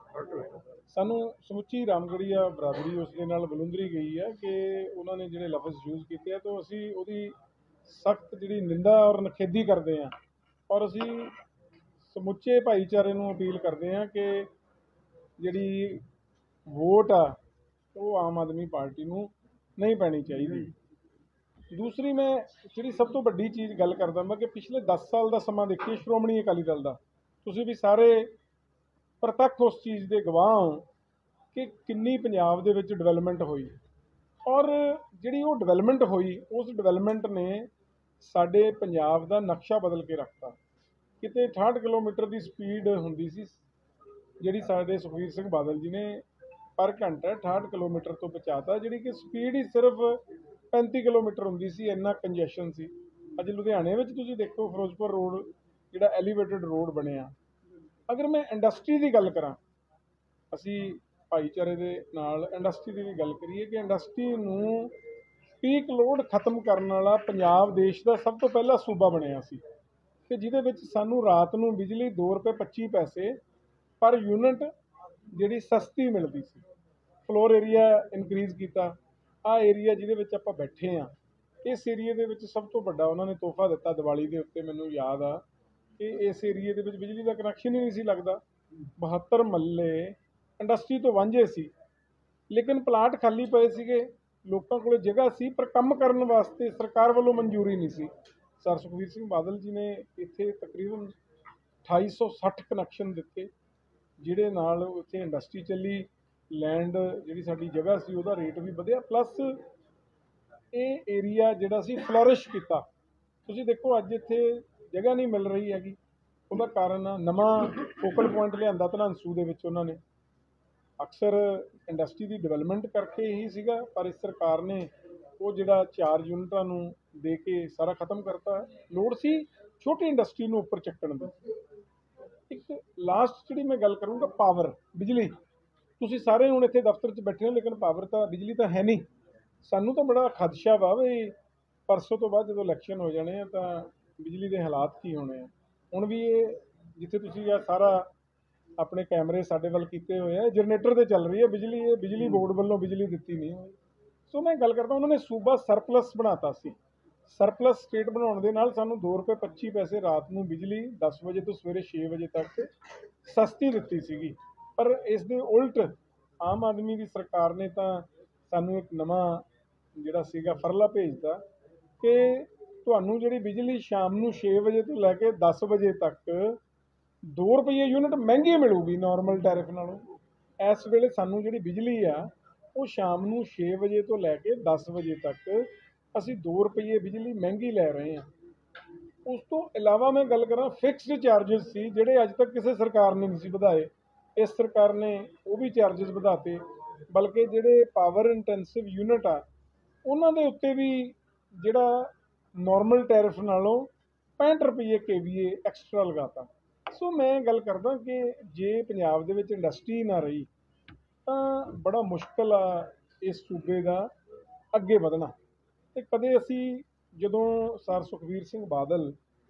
ਸਾਨੂੰ ਸਮੁੱਚੀ ਰਾਮਗੜੀਆ ਬਰਾਦਰੀ ਉਸ ਦੇ ਨਾਲ ਵਿਲੁੰਦਰੀ ਗਈ ਹੈ ਕਿ ਉਹਨਾਂ ਨੇ ਜਿਹੜੇ ਲਫ਼ਜ਼ ਯੂਜ਼ ਕੀਤੇ ਆ, ਤਾਂ ਅਸੀਂ ਉਹਦੀ ਸਖਤ ਜਿਹੜੀ ਨਿੰਦਾ ਔਰ ਨਿਖੇਧੀ ਕਰਦੇ ਹਾਂ। ਔਰ ਅਸੀਂ ਸਮੁੱਚੇ ਭਾਈਚਾਰੇ ਨੂੰ ਅਪੀਲ ਕਰਦੇ ਹਾਂ ਕਿ ਜਿਹੜੀ ਵੋਟ ਆ ਉਹ ਆਮ ਆਦਮੀ ਪਾਰਟੀ ਨੂੰ ਨਹੀਂ ਪੈਣੀ ਚਾਹੀਦੀ। ਦੂਸਰੀ, ਮੈਂ ਜਿਹੜੀ ਸਭ ਤੋਂ ਵੱਡੀ ਚੀਜ਼ ਗੱਲ ਕਰਦਾ ਮੈਂ ਕਿ ਪਿਛਲੇ 10 ਸਾਲ ਦਾ ਸਮਾਂ ਦੇਖੀਏ ਸ਼੍ਰੋਮਣੀ ਅਕਾਲੀ ਦਲ ਦਾ, ਤੁਸੀਂ ਵੀ ਸਾਰੇ ਪ੍ਰਤੱਖ ਉਸ ਚੀਜ਼ ਦੇ ਗਵਾਹ ਹੋ ਕਿ ਕਿੰਨੀ ਪੰਜਾਬ ਦੇ ਵਿੱਚ ਡਿਵੈਲਪਮੈਂਟ ਹੋਈ। ਔਰ ਜਿਹੜੀ ਉਹ ਡਿਵੈਲਪਮੈਂਟ ਹੋਈ, ਉਸ ਡਿਵੈਲਪਮੈਂਟ ਨੇ ਸਾਡੇ ਪੰਜਾਬ ਦਾ ਨਕਸ਼ਾ ਬਦਲ ਕੇ ਰੱਖਤਾ। ਕਿਤੇ 68 ਕਿਲੋਮੀਟਰ ਦੀ ਸਪੀਡ ਹੁੰਦੀ ਸੀ, ਜਿਹੜੀ ਸਾਡੇ ਸੁਖਬੀਰ ਸਿੰਘ ਬਾਦਲ ਜੀ ਨੇ ਪਰ ਘੰਟਾ 68 ਕਿਲੋਮੀਟਰ ਤੋਂ ਪਹੁੰਚਾਤਾ, ਜਿਹੜੀ ਕਿ ਸਪੀਡ ਹੀ ਸਿਰਫ 35 ਕਿਲੋਮੀਟਰ ਹੁੰਦੀ ਸੀ, ਇੰਨਾ ਕੰਜੈਸ਼ਨ ਸੀ। ਅੱਜ ਲੁਧਿਆਣੇ ਵਿੱਚ ਤੁਸੀਂ ਦੇਖੋ, ਫਿਰੋਜ਼ਪੁਰ ਰੋਡ ਜਿਹੜਾ ਐਲੀਵੇਟਡ ਰੋਡ ਬਣਿਆ। ਅਗਰ ਮੈਂ ਇੰਡਸਟਰੀ ਦੀ ਗੱਲ ਕਰਾਂ, ਅਸੀਂ ਭਾਈਚਾਰੇ ਦੇ ਨਾਲ ਇੰਡਸਟਰੀ ਦੀ ਵੀ ਗੱਲ ਕਰੀਏ ਕਿ ਇੰਡਸਟਰੀ ਨੂੰ ਪੀਕ ਲੋਡ ਖਤਮ ਕਰਨ ਵਾਲਾ ਪੰਜਾਬ ਦੇਸ਼ ਦਾ ਸਭ ਤੋਂ ਪਹਿਲਾ ਸੂਬਾ ਬਣਿਆ ਸੀ, ਕਿ ਜਿਹਦੇ ਵਿੱਚ ਸਾਨੂੰ ਰਾਤ ਨੂੰ ਬਿਜਲੀ 2 ਰੁਪਏ 25 ਪੈਸੇ ਪਰ ਯੂਨਿਟ ਜਿਹੜੀ ਸਸਤੀ ਮਿਲਦੀ ਸੀ। ਫਲੋਰ ਏਰੀਆ ਇਨਕਰੀਜ਼ ਕੀਤਾ। ਆਹ ਏਰੀਆ ਜਿਹਦੇ ਵਿੱਚ ਆਪਾਂ ਬੈਠੇ ਹਾਂ, ਇਸ ਏਰੀਏ ਦੇ ਵਿੱਚ ਸਭ ਤੋਂ ਵੱਡਾ ਉਹਨਾਂ ਨੇ ਤੋਹਫਾ ਦਿੱਤਾ ਦੀਵਾਲੀ ਦੇ ਉੱਤੇ। ਮੈਨੂੰ ਯਾਦ ਆ ਕਿ ਇਸ ਏਰੀਏ ਦੇ ਵਿੱਚ ਬਿਜਲੀ ਦਾ ਕਨੈਕਸ਼ਨ ਹੀ ਨਹੀਂ ਸੀ ਲੱਗਦਾ। 72 ਮਹੱਲੇ ਇੰਡਸਟਰੀ ਤੋਂ ਵਾਂਝੇ ਸੀ, ਲੇਕਿਨ ਪਲਾਟ ਖਾਲੀ ਪਏ ਸੀਗੇ, ਲੋਕਾਂ ਕੋਲ ਜਗ੍ਹਾ ਸੀ, ਪਰ ਕੰਮ ਕਰਨ ਵਾਸਤੇ ਸਰਕਾਰ ਵੱਲੋਂ ਮਨਜ਼ੂਰੀ ਨਹੀਂ ਸੀ। ਸਰ ਸੁਖਬੀਰ ਸਿੰਘ ਬਾਦਲ ਜੀ ਨੇ ਇੱਥੇ ਤਕਰੀਬਨ 2860 ਕਨੈਕਸ਼ਨ ਦਿੱਤੇ, ਜਿਹਦੇ ਨਾਲ ਉੱਥੇ ਇੰਡਸਟਰੀ ਚੱਲੀ, ਲੈਂਡ ਜਿਹੜੀ ਸਾਡੀ ਜਗ੍ਹਾ ਸੀ ਉਹਦਾ ਰੇਟ ਵੀ ਵਧਿਆ, ਪਲੱਸ ਇਹ ਏਰੀਆ ਜਿਹੜਾ ਸੀ ਫਲੋਰਿਸ਼ ਕੀਤਾ। ਤੁਸੀਂ ਦੇਖੋ, ਅੱਜ ਇੱਥੇ ਜਗ੍ਹਾ ਨਹੀਂ ਮਿਲ ਰਹੀ ਹੈਗੀ, ਉਹਦਾ ਕਾਰਨ ਨਵਾਂ ਫੋਕਲ ਪੁਆਇੰਟ ਲਿਆਂਦਾ ਧਨੰਸੂ ਦੇ ਵਿੱਚ ਉਹਨਾਂ ਨੇ। ਅਕਸਰ ਇੰਡਸਟਰੀ ਦੀ ਡਿਵੈਲਪਮੈਂਟ ਕਰਕੇ ਹੀ ਸੀਗਾ, ਪਰ ਇਸ ਸਰਕਾਰ ਨੇ ਉਹ ਜਿਹੜਾ 4 ਯੂਨਿਟਾਂ ਨੂੰ ਦੇ ਕੇ ਸਾਰਾ ਖਤਮ ਕਰਤਾ। ਲੋੜ ਸੀ ਛੋਟੀ ਇੰਡਸਟਰੀ ਨੂੰ ਉੱਪਰ ਚੱਕਣ ਦੀ। ਇੱਕ ਲਾਸਟ ਜਿਹੜੀ ਮੈਂ ਗੱਲ ਕਰੂੰਗਾ, ਪਾਵਰ, ਬਿਜਲੀ। ਤੁਸੀਂ ਸਾਰੇ ਹੁਣ ਇੱਥੇ ਦਫ਼ਤਰ 'ਚ ਬੈਠੇ ਹੋ, ਲੇਕਿਨ ਪਾਵਰ ਤਾਂ, ਬਿਜਲੀ ਤਾਂ ਹੈ ਨਹੀਂ। ਸਾਨੂੰ ਤਾਂ ਬੜਾ ਖਦਸ਼ਾ ਵਾ ਵੀ ਪਰਸੋਂ ਤੋਂ ਬਾਅਦ ਜਦੋਂ ਇਲੈਕਸ਼ਨ ਹੋ ਜਾਣੇ ਆ ਤਾਂ ਬਿਜਲੀ ਦੇ ਹਾਲਾਤ ਕੀ ਹੋਣੇ ਆ। ਹੁਣ ਵੀ ਇਹ ਜਿੱਥੇ ਤੁਸੀਂ ਆ ਸਾਰਾ ਆਪਣੇ ਕੈਮਰੇ ਸਾਡੇ ਵੱਲ ਕੀਤੇ ਹੋਏ ਆ, ਜਨਰੇਟਰ 'ਤੇ ਚੱਲ ਰਹੀ ਹੈ ਬਿਜਲੀ, ਇਹ ਬਿਜਲੀ ਬੋਰਡ ਵੱਲੋਂ ਬਿਜਲੀ ਦਿੱਤੀ ਨਹੀਂ ਹੋਈ। ਸੋ ਮੈਂ ਗੱਲ ਕਰਦਾ, ਉਹਨਾਂ ਨੇ ਸੂਬਾ ਸਰਪਲਸ ਬਣਾਤਾ ਸੀ, ਸਰਪਲਸ ਸਟੇਟ ਬਣਾਉਣ ਦੇ ਨਾਲ ਸਾਨੂੰ 2 ਰੁਪਏ 25 ਪੈਸੇ ਰਾਤ ਨੂੰ ਬਿਜਲੀ 10 ਵਜੇ ਤੋਂ ਸਵੇਰੇ 6 ਵਜੇ ਤੱਕ ਸਸਤੀ ਦਿੱਤੀ ਸੀਗੀ। ਪਰ ਇਸ ਦੇ ਉਲਟ ਆਮ ਆਦਮੀ ਦੀ ਸਰਕਾਰ ਨੇ ਤਾਂ ਸਾਨੂੰ ਇੱਕ ਨਵਾਂ ਜਿਹੜਾ ਸੀਗਾ ਫਰਲਾ ਭੇਜਤਾ ਕਿ ਤੁਹਾਨੂੰ ਜਿਹੜੀ ਬਿਜਲੀ ਸ਼ਾਮ ਨੂੰ 6 ਵਜੇ ਤੋਂ ਲੈ ਕੇ 10 ਵਜੇ ਤੱਕ 2 ਰੁਪਏ ਯੂਨਿਟ ਮਹਿੰਗੀ ਮਿਲੂਗੀ ਨਾਰਮਲ ਟੈਰਿਫ ਨਾਲੋਂ। ਇਸ ਵੇਲੇ ਸਾਨੂੰ ਜਿਹੜੀ ਬਿਜਲੀ ਆ ਉਹ ਸ਼ਾਮ ਨੂੰ 6 ਵਜੇ ਤੋਂ ਲੈ ਕੇ 10 ਵਜੇ ਤੱਕ ਅਸੀਂ 2 ਰੁਪਏ ਬਿਜਲੀ ਮਹਿੰਗੀ ਲੈ ਰਹੇ ਹਾਂ। ਉਸ ਤੋਂ ਇਲਾਵਾ ਮੈਂ ਗੱਲ ਕਰਾਂ ਫਿਕਸਡ ਚਾਰजेस ਸੀ ਜਿਹੜੇ ਅੱਜ ਤੱਕ ਕਿਸੇ ਸਰਕਾਰ ਨੇ ਨਹੀਂ ਸੀ ਵਧਾਏ, ਇਸ ਸਰਕਾਰ ਨੇ ਉਹ ਵੀ ਚਾਰजेस ਵਧਾਤੇ। ਬਲਕਿ ਜਿਹੜੇ ਪਾਵਰ ਇੰਟੈਂਸਿਵ ਯੂਨਿਟ ਆ ਉਹਨਾਂ ਦੇ ਉੱਤੇ ਵੀ ਜਿਹੜਾ ਨਾਰਮਲ ਟੈਰਿਫ ਨਾਲੋਂ 65 ਰੁਪਏ KVA ਐਕਸਟਰਾ ਲਗਾਤਾ। ਸੋ ਮੈਂ ਗੱਲ ਕਰਦਾ ਕਿ ਜੇ ਪੰਜਾਬ ਦੇ ਵਿੱਚ ਇੰਡਸਟਰੀ ਨਾ ਰਹੀ ਤਾਂ ਬੜਾ ਮੁਸ਼ਕਲ ਆ ਇਸ ਸੂਬੇ ਦਾ ਅੱਗੇ ਵਧਣਾ। ਤੇ ਕਦੇ ਅਸੀਂ ਜਦੋਂ sir Sukhbir Singh Badal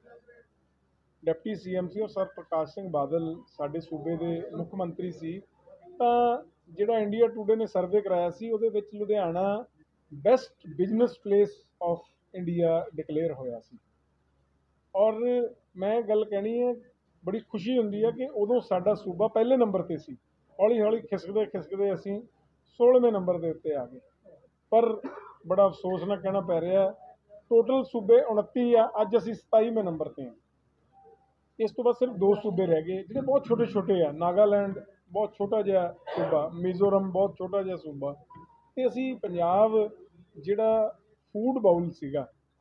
deputy CM ਸੀ ਔਰ ਸਰ ਪ੍ਰਕਾਸ਼ ਸਿੰਘ ਬਾਦਲ ਸਾਡੇ ਸੂਬੇ ਦੇ ਮੁੱਖ ਮੰਤਰੀ ਸੀ ਤਾਂ ਜਿਹੜਾ ਇੰਡੀਆ ਟੂਡੇ ਨੇ ਸਰਵੇ ਕਰਾਇਆ ਸੀ ਉਹਦੇ ਵਿੱਚ Ludhiana best business place of India declare ਹੋਇਆ ਸੀ। ਔਰ ਮੈਂ ਗੱਲ ਕਹਿਣੀ ਹੈ ਬੜੀ ਖੁਸ਼ੀ ਹੁੰਦੀ ਹੈ ਕਿ ਉਦੋਂ ਸਾਡਾ ਸੂਬਾ ਪਹਿਲੇ ਨੰਬਰ 'ਤੇ ਸੀ। ਹੌਲੀ ਹੌਲੀ ਖਿਸਕਦੇ ਖਿਸਕਦੇ ਅਸੀਂ 16ਵੇਂ ਨੰਬਰ ਦੇ ਉੱਤੇ ਆ ਗਏ। ਪਰ ਬੜਾ ਅਫਸੋਸ ਨਾਲ ਕਹਿਣਾ ਪੈ ਰਿਹਾ ਟੋਟਲ ਸੂਬੇ 29 ਆ, ਅੱਜ ਅਸੀਂ 27ਵੇਂ ਨੰਬਰ 'ਤੇ ਹਾਂ। ਇਸ ਤੋਂ ਬਾਅਦ ਸਿਰਫ 2 ਸੂਬੇ ਰਹਿ ਗਏ ਜਿਹੜੇ ਬਹੁਤ ਛੋਟੇ ਛੋਟੇ ਆ। ਨਾਗਾਲੈਂਡ ਬਹੁਤ ਛੋਟਾ ਜਿਹਾ ਸੂਬਾ, ਮਿਜ਼ੋਰਮ ਬਹੁਤ ਛੋਟਾ ਜਿਹਾ ਸੂਬਾ, ਅਤੇ ਅਸੀਂ ਪੰਜਾਬ ਜਿਹੜਾ ਫੂਡ ਬਾਊਲ ਸੀਗਾ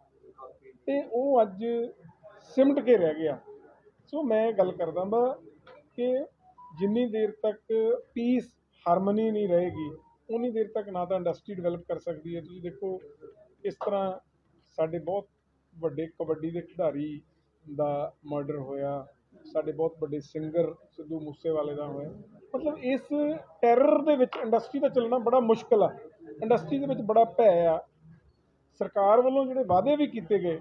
ਅਤੇ ਉਹ ਅੱਜ ਸਿਮਟ ਕੇ ਰਹਿ ਗਿਆ। ਸੋ ਮੈਂ ਗੱਲ ਕਰਦਾ ਵਾ ਕਿ ਜਿੰਨੀ ਦੇਰ ਤੱਕ ਪੀਸ ਹਾਰਮਨੀ ਨਹੀਂ ਰਹੇਗੀ ਉਨੀ ਦੇਰ ਤੱਕ ਨਾ ਤਾਂ ਇੰਡਸਟਰੀ ਡਿਵੈਲਪ ਕਰ ਸਕਦੀ ਹੈ। ਤੁਸੀਂ ਦੇਖੋ ਇਸ ਤਰ੍ਹਾਂ ਸਾਡੇ ਬਹੁਤ ਵੱਡੇ ਕਬੱਡੀ ਦੇ ਖਿਡਾਰੀ ਦਾ ਮਰਡਰ ਹੋਇਆ, ਸਾਡੇ ਬਹੁਤ ਵੱਡੇ ਸਿੰਗਰ ਸਿੱਧੂ ਮੂਸੇਵਾਲੇ ਦਾ ਹੋਇਆ। ਮਤਲਬ ਇਸ ਟੈਰਰ ਦੇ ਵਿੱਚ ਇੰਡਸਟਰੀ ਦਾ ਚੱਲਣਾ ਬੜਾ ਮੁਸ਼ਕਲ ਆ। ਇੰਡਸਟਰੀ ਦੇ ਵਿੱਚ ਬੜਾ ਭੈ ਆ। ਸਰਕਾਰ ਵੱਲੋਂ ਜਿਹੜੇ ਵਾਅਦੇ ਵੀ ਕੀਤੇ ਗਏ,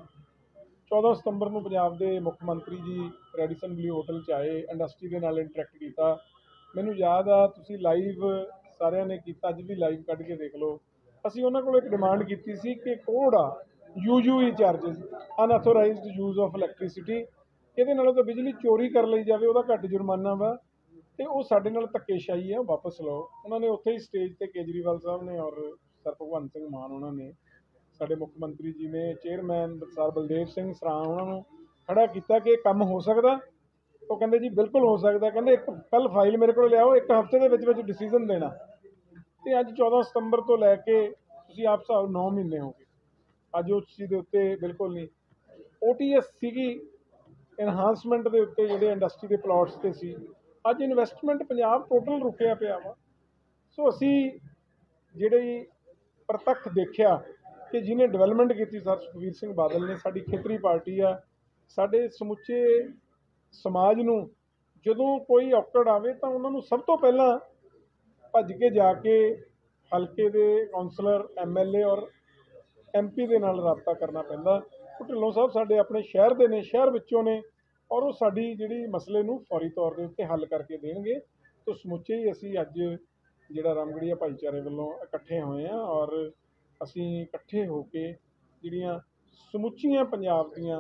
14 ਸਤੰਬਰ ਨੂੰ ਪੰਜਾਬ ਦੇ ਮੁੱਖ ਮੰਤਰੀ ਜੀ ਰੈਡੀਸਨ ਬਲੂ ਹੋਟਲ 'ਚ ਆਏ, ਇੰਡਸਟਰੀ ਦੇ ਨਾਲ ਇੰਟਰੈਕਟ ਕੀਤਾ। ਮੈਨੂੰ ਯਾਦ ਆ ਤੁਸੀਂ ਲਾਈਵ ਸਾਰਿਆਂ ਨੇ ਕੀਤਾ, ਅੱਜ ਵੀ ਲਾਈਵ ਕੱਢ ਕੇ ਦੇਖ ਲਓ। ਅਸੀਂ ਉਹਨਾਂ ਕੋਲ ਇੱਕ ਡਿਮਾਂਡ ਕੀਤੀ ਸੀ ਕਿ ਕੋਡ ਆ UUE charges, unauthorised use of electricity, ਇਹਦੇ ਨਾਲੋਂ ਤਾਂ ਬਿਜਲੀ ਚੋਰੀ ਕਰ ਲਈ ਜਾਵੇ ਉਹਦਾ ਘੱਟ ਜੁਰਮਾਨਾ ਵਾ ਅਤੇ ਉਹ ਸਾਡੇ ਨਾਲ ਧੱਕੇਸ਼ਾਹੀ ਆ, ਵਾਪਸ ਲਓ। ਉਹਨਾਂ ਨੇ ਉੱਥੇ ਹੀ ਸਟੇਜ 'ਤੇ ਕੇਜਰੀਵਾਲ ਸਾਹਿਬ ਨੇ ਔਰ ਸਰ ਭਗਵੰਤ ਸਿੰਘ ਮਾਨ ਉਹਨਾਂ ਨੇ, ਸਾਡੇ ਮੁੱਖ ਮੰਤਰੀ ਜੀ ਨੇ, ਚੇਅਰਮੈਨ ਸਰ ਬਲਦੇਵ ਸਿੰਘ ਸਰਾਂ ਉਹਨਾਂ ਨੂੰ ਖੜਾ ਕੀਤਾ ਕਿ ਇਹ ਕੰਮ ਹੋ ਸਕਦਾ। ਉਹ ਕਹਿੰਦੇ ਜੀ ਬਿਲਕੁਲ ਹੋ ਸਕਦਾ। ਕਹਿੰਦੇ ਇੱਕ ਕੱਲ੍ਹ ਫਾਈਲ ਮੇਰੇ ਕੋਲ ਲਿਆਓ, 1 ਹਫ਼ਤੇ ਦੇ ਵਿੱਚ ਡਿਸੀਜ਼ਨ ਦੇਣਾ। ਅਤੇ ਅੱਜ 14 ਸਤੰਬਰ ਤੋਂ ਲੈ ਕੇ ਤੁਸੀਂ ਆਪ ਹਿਸਾਬ 9 ਮਹੀਨੇ ਹੋ ਗਏ, ਅੱਜ ਉਸ ਚੀਜ਼ ਦੇ ਉੱਤੇ ਬਿਲਕੁਲ ਨਹੀਂ। OTS ਸੀਗੀ ਇਨਹਾਂਸਮੈਂਟ ਦੇ ਉੱਤੇ ਜਿਹੜੇ ਇੰਡਸਟਰੀ ਦੇ ਪਲਾਟਸ 'ਤੇ ਸੀ, ਅੱਜ ਇਨਵੈਸਟਮੈਂਟ ਪੰਜਾਬ ਟੋਟਲ ਰੁਕਿਆ ਪਿਆ ਵਾ। ਸੋ ਅਸੀਂ ਜਿਹੜੀ ਪ੍ਰਤੱਖ ਦੇਖਿਆ ਕਿ ਜਿਹਨੇ ਡਿਵੈਲਪਮੈਂਟ ਕੀਤੀ ਸਰ ਸੁਖਬੀਰ ਸਿੰਘ ਬਾਦਲ ਨੇ, ਸਾਡੀ ਖੇਤਰੀ ਪਾਰਟੀ ਆ, ਸਾਡੇ ਸਮੁੱਚੇ ਸਮਾਜ ਨੂੰ ਜਦੋਂ ਕੋਈ ਔਕੜ ਆਵੇ ਤਾਂ ਉਹਨਾਂ ਨੂੰ ਸਭ ਤੋਂ ਪਹਿਲਾਂ ਭੱਜ ਕੇ ਜਾ ਕੇ ਹਲਕੇ ਦੇ ਕੌਂਸਲਰ MLA ਔਰ MP ਦੇ ਨਾਲ ਰਾਬਤਾ ਕਰਨਾ ਪੈਂਦਾ। ਉਹ ਢਿੱਲੋਂ ਸਾਹਿਬ ਸਾਡੇ ਆਪਣੇ ਸ਼ਹਿਰ ਦੇ ਨੇ, ਸ਼ਹਿਰ ਵਿੱਚੋਂ ਨੇ, ਔਰ ਉਹ ਸਾਡੀ ਜਿਹੜੀ ਮਸਲੇ ਨੂੰ ਫੌਰੀ ਤੌਰ ਦੇ ਉੱਤੇ ਹੱਲ ਕਰਕੇ ਦੇਣਗੇ। ਤਾਂ ਸਮੁੱਚੇ ਹੀ ਅਸੀਂ ਅੱਜ ਜਿਹੜਾ ਰਾਮਗੜੀਆ ਭਾਈਚਾਰੇ ਵੱਲੋਂ ਇਕੱਠੇ ਹੋਏ ਹਾਂ ਔਰ ਅਸੀਂ ਇਕੱਠੇ ਹੋ ਕੇ ਜਿਹੜੀਆਂ ਸਮੁੱਚੀਆਂ ਪੰਜਾਬ ਦੀਆਂ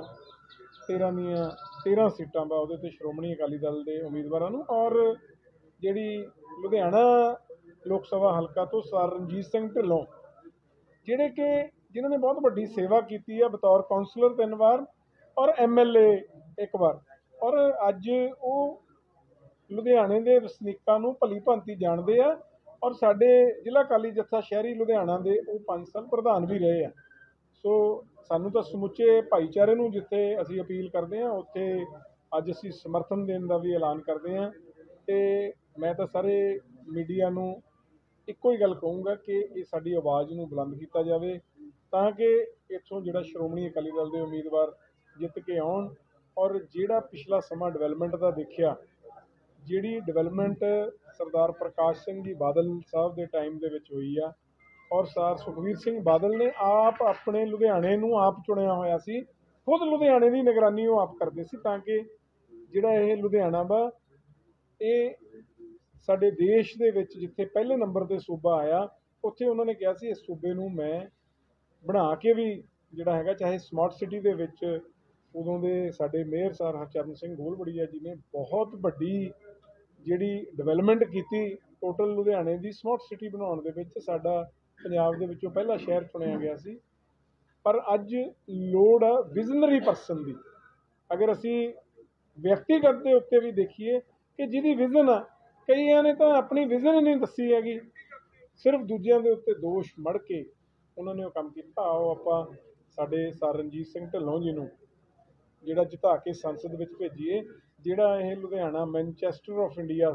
13 ਸੀਟਾਂ ਵਾ ਉਹਦੇ 'ਤੇ ਸ਼੍ਰੋਮਣੀ ਅਕਾਲੀ ਦਲ ਦੇ ਉਮੀਦਵਾਰਾਂ ਨੂੰ ਔਰ ਜਿਹੜੀ ਲੁਧਿਆਣਾ ਲੋਕ ਸਭਾ ਹਲਕਾ ਤੋਂ ਸਰ ਰਣਜੀਤ ਸਿੰਘ ਢਿੱਲੋਂ ਜਿਹੜੇ ਕਿ ਜਿਨ੍ਹਾਂ ਨੇ ਬਹੁਤ ਵੱਡੀ ਸੇਵਾ ਕੀਤੀ ਆ ਬਤੌਰ ਕੌਂਸਲਰ 3 ਵਾਰ ਔਰ MLA 1 ਵਾਰ, ਔਰ ਅੱਜ ਉਹ ਲੁਧਿਆਣੇ ਦੇ ਵਸਨੀਕਾਂ ਨੂੰ ਭਲੀ ਭਾਂਤੀ ਜਾਣਦੇ ਆ ਔਰ ਸਾਡੇ ਜ਼ਿਲ੍ਹਾ ਅਕਾਲੀ ਜੱਥਾ ਸ਼ਹਿਰੀ ਲੁਧਿਆਣਾ ਦੇ ਉਹ 5 ਸਾਲ ਪ੍ਰਧਾਨ ਵੀ ਰਹੇ ਆ। ਸੋ ਸਾਨੂੰ ਤਾਂ ਸਮੁੱਚੇ ਭਾਈਚਾਰੇ ਨੂੰ ਜਿੱਥੇ ਅਸੀਂ ਅਪੀਲ ਕਰਦੇ ਹਾਂ ਉੱਥੇ ਅੱਜ ਅਸੀਂ ਸਮਰਥਨ ਦੇਣ ਦਾ ਵੀ ਐਲਾਨ ਕਰਦੇ ਹਾਂ। ਅਤੇ ਮੈਂ ਤਾਂ ਸਾਰੇ ਮੀਡੀਆ ਨੂੰ ਇੱਕੋ ਹੀ ਗੱਲ ਕਹੂੰਗਾ ਕਿ ਇਹ ਸਾਡੀ ਆਵਾਜ਼ ਨੂੰ ਬੁਲੰਦ ਕੀਤਾ ਜਾਵੇ ਤਾਂ ਕਿ ਇੱਥੋਂ ਜਿਹੜਾ ਸ਼੍ਰੋਮਣੀ ਅਕਾਲੀ ਦਲ ਦੇ ਉਮੀਦਵਾਰ ਜਿੱਤ ਕੇ ਆਉਣ। ਔਰ ਜਿਹੜਾ ਪਿਛਲਾ ਸਮਾਂ ਡਿਵੈਲਪਮੈਂਟ ਦਾ ਦੇਖਿਆ, ਜਿਹੜੀ ਡਿਵੈਲਪਮੈਂਟ ਸਰਦਾਰ ਪ੍ਰਕਾਸ਼ ਸਿੰਘ ਜੀ ਬਾਦਲ ਸਾਹਿਬ ਦੇ ਟਾਈਮ ਦੇ ਵਿੱਚ ਹੋਈ ਆ ਔਰ ਸਰ ਸੁਖਬੀਰ ਸਿੰਘ ਬਾਦਲ ਨੇ ਆਪ ਆਪਣੇ ਲੁਧਿਆਣੇ ਨੂੰ ਆਪ ਚੁਣਿਆ ਹੋਇਆ ਸੀ, ਖੁਦ ਲੁਧਿਆਣੇ ਦੀ ਨਿਗਰਾਨੀ ਉਹ ਆਪ ਕਰਦੇ ਸੀ ਤਾਂ ਕਿ ਜਿਹੜਾ ਇਹ ਲੁਧਿਆਣਾ ਵਾ ਇਹ ਸਾਡੇ ਦੇਸ਼ ਦੇ ਵਿੱਚ ਜਿੱਥੇ ਪਹਿਲੇ ਨੰਬਰ 'ਤੇ ਸੂਬਾ ਆਇਆ ਉੱਥੇ ਉਹਨਾਂ ਨੇ ਕਿਹਾ ਸੀ ਇਸ ਸੂਬੇ ਨੂੰ ਮੈਂ ਬਣਾ ਕੇ ਵੀ ਜਿਹੜਾ ਹੈਗਾ, ਚਾਹੇ ਸਮਾਰਟ ਸਿਟੀ ਦੇ ਵਿੱਚ ਉਦੋਂ ਦੇ ਸਾਡੇ ਮੇਅਰ ਸਰ ਹਰਚਰਨ ਸਿੰਘ ਗੋਲਵੜੀਆ ਜੀ ਨੇ ਬਹੁਤ ਵੱਡੀ ਜਿਹੜੀ ਡਿਵੈਲਪਮੈਂਟ ਕੀਤੀ। ਟੋਟਲ ਲੁਧਿਆਣੇ ਦੀ ਸਮਾਰਟ ਸਿਟੀ ਬਣਾਉਣ ਦੇ ਵਿੱਚ ਸਾਡਾ ਪੰਜਾਬ ਦੇ ਵਿੱਚੋਂ ਪਹਿਲਾ ਸ਼ਹਿਰ ਚੁਣਿਆ ਗਿਆ ਸੀ। ਪਰ ਅੱਜ ਲੋੜ ਆ ਵਿਜ਼ਨਰੀ ਪਰਸਨ ਦੀ। ਅਗਰ ਅਸੀਂ ਵਿਅਕਤੀਗਤ ਦੇ ਉੱਤੇ ਵੀ ਦੇਖੀਏ ਕਿ ਜਿਹਦੀ ਵਿਜ਼ਨ ਆ, ਕਈਆਂ ਨੇ ਤਾਂ ਆਪਣੀ ਵਿਜ਼ਨ ਹੀ ਨਹੀਂ ਦੱਸੀ ਹੈਗੀ, ਸਿਰਫ ਦੂਜਿਆਂ ਦੇ ਉੱਤੇ ਦੋਸ਼ ਮੜ ਕੇ ਉਹਨਾਂ ਨੇ ਉਹ ਕੰਮ ਕੀਤਾ। ਉਹ ਆਪਾਂ ਸਾਡੇ ਸਰ ਰਣਜੀਤ ਸਿੰਘ ਢਿੱਲੋਂ ਜੀ ਨੂੰ ਜਿਹੜਾ ਜਿਤਾ ਕੇ ਸੰਸਦ ਵਿੱਚ ਭੇਜੀਏ, ਜਿਹੜਾ ਇਹ ਲੁਧਿਆਣਾ ਮੈਨਚੈਸਟਰ ਆਫ ਇੰਡੀਆ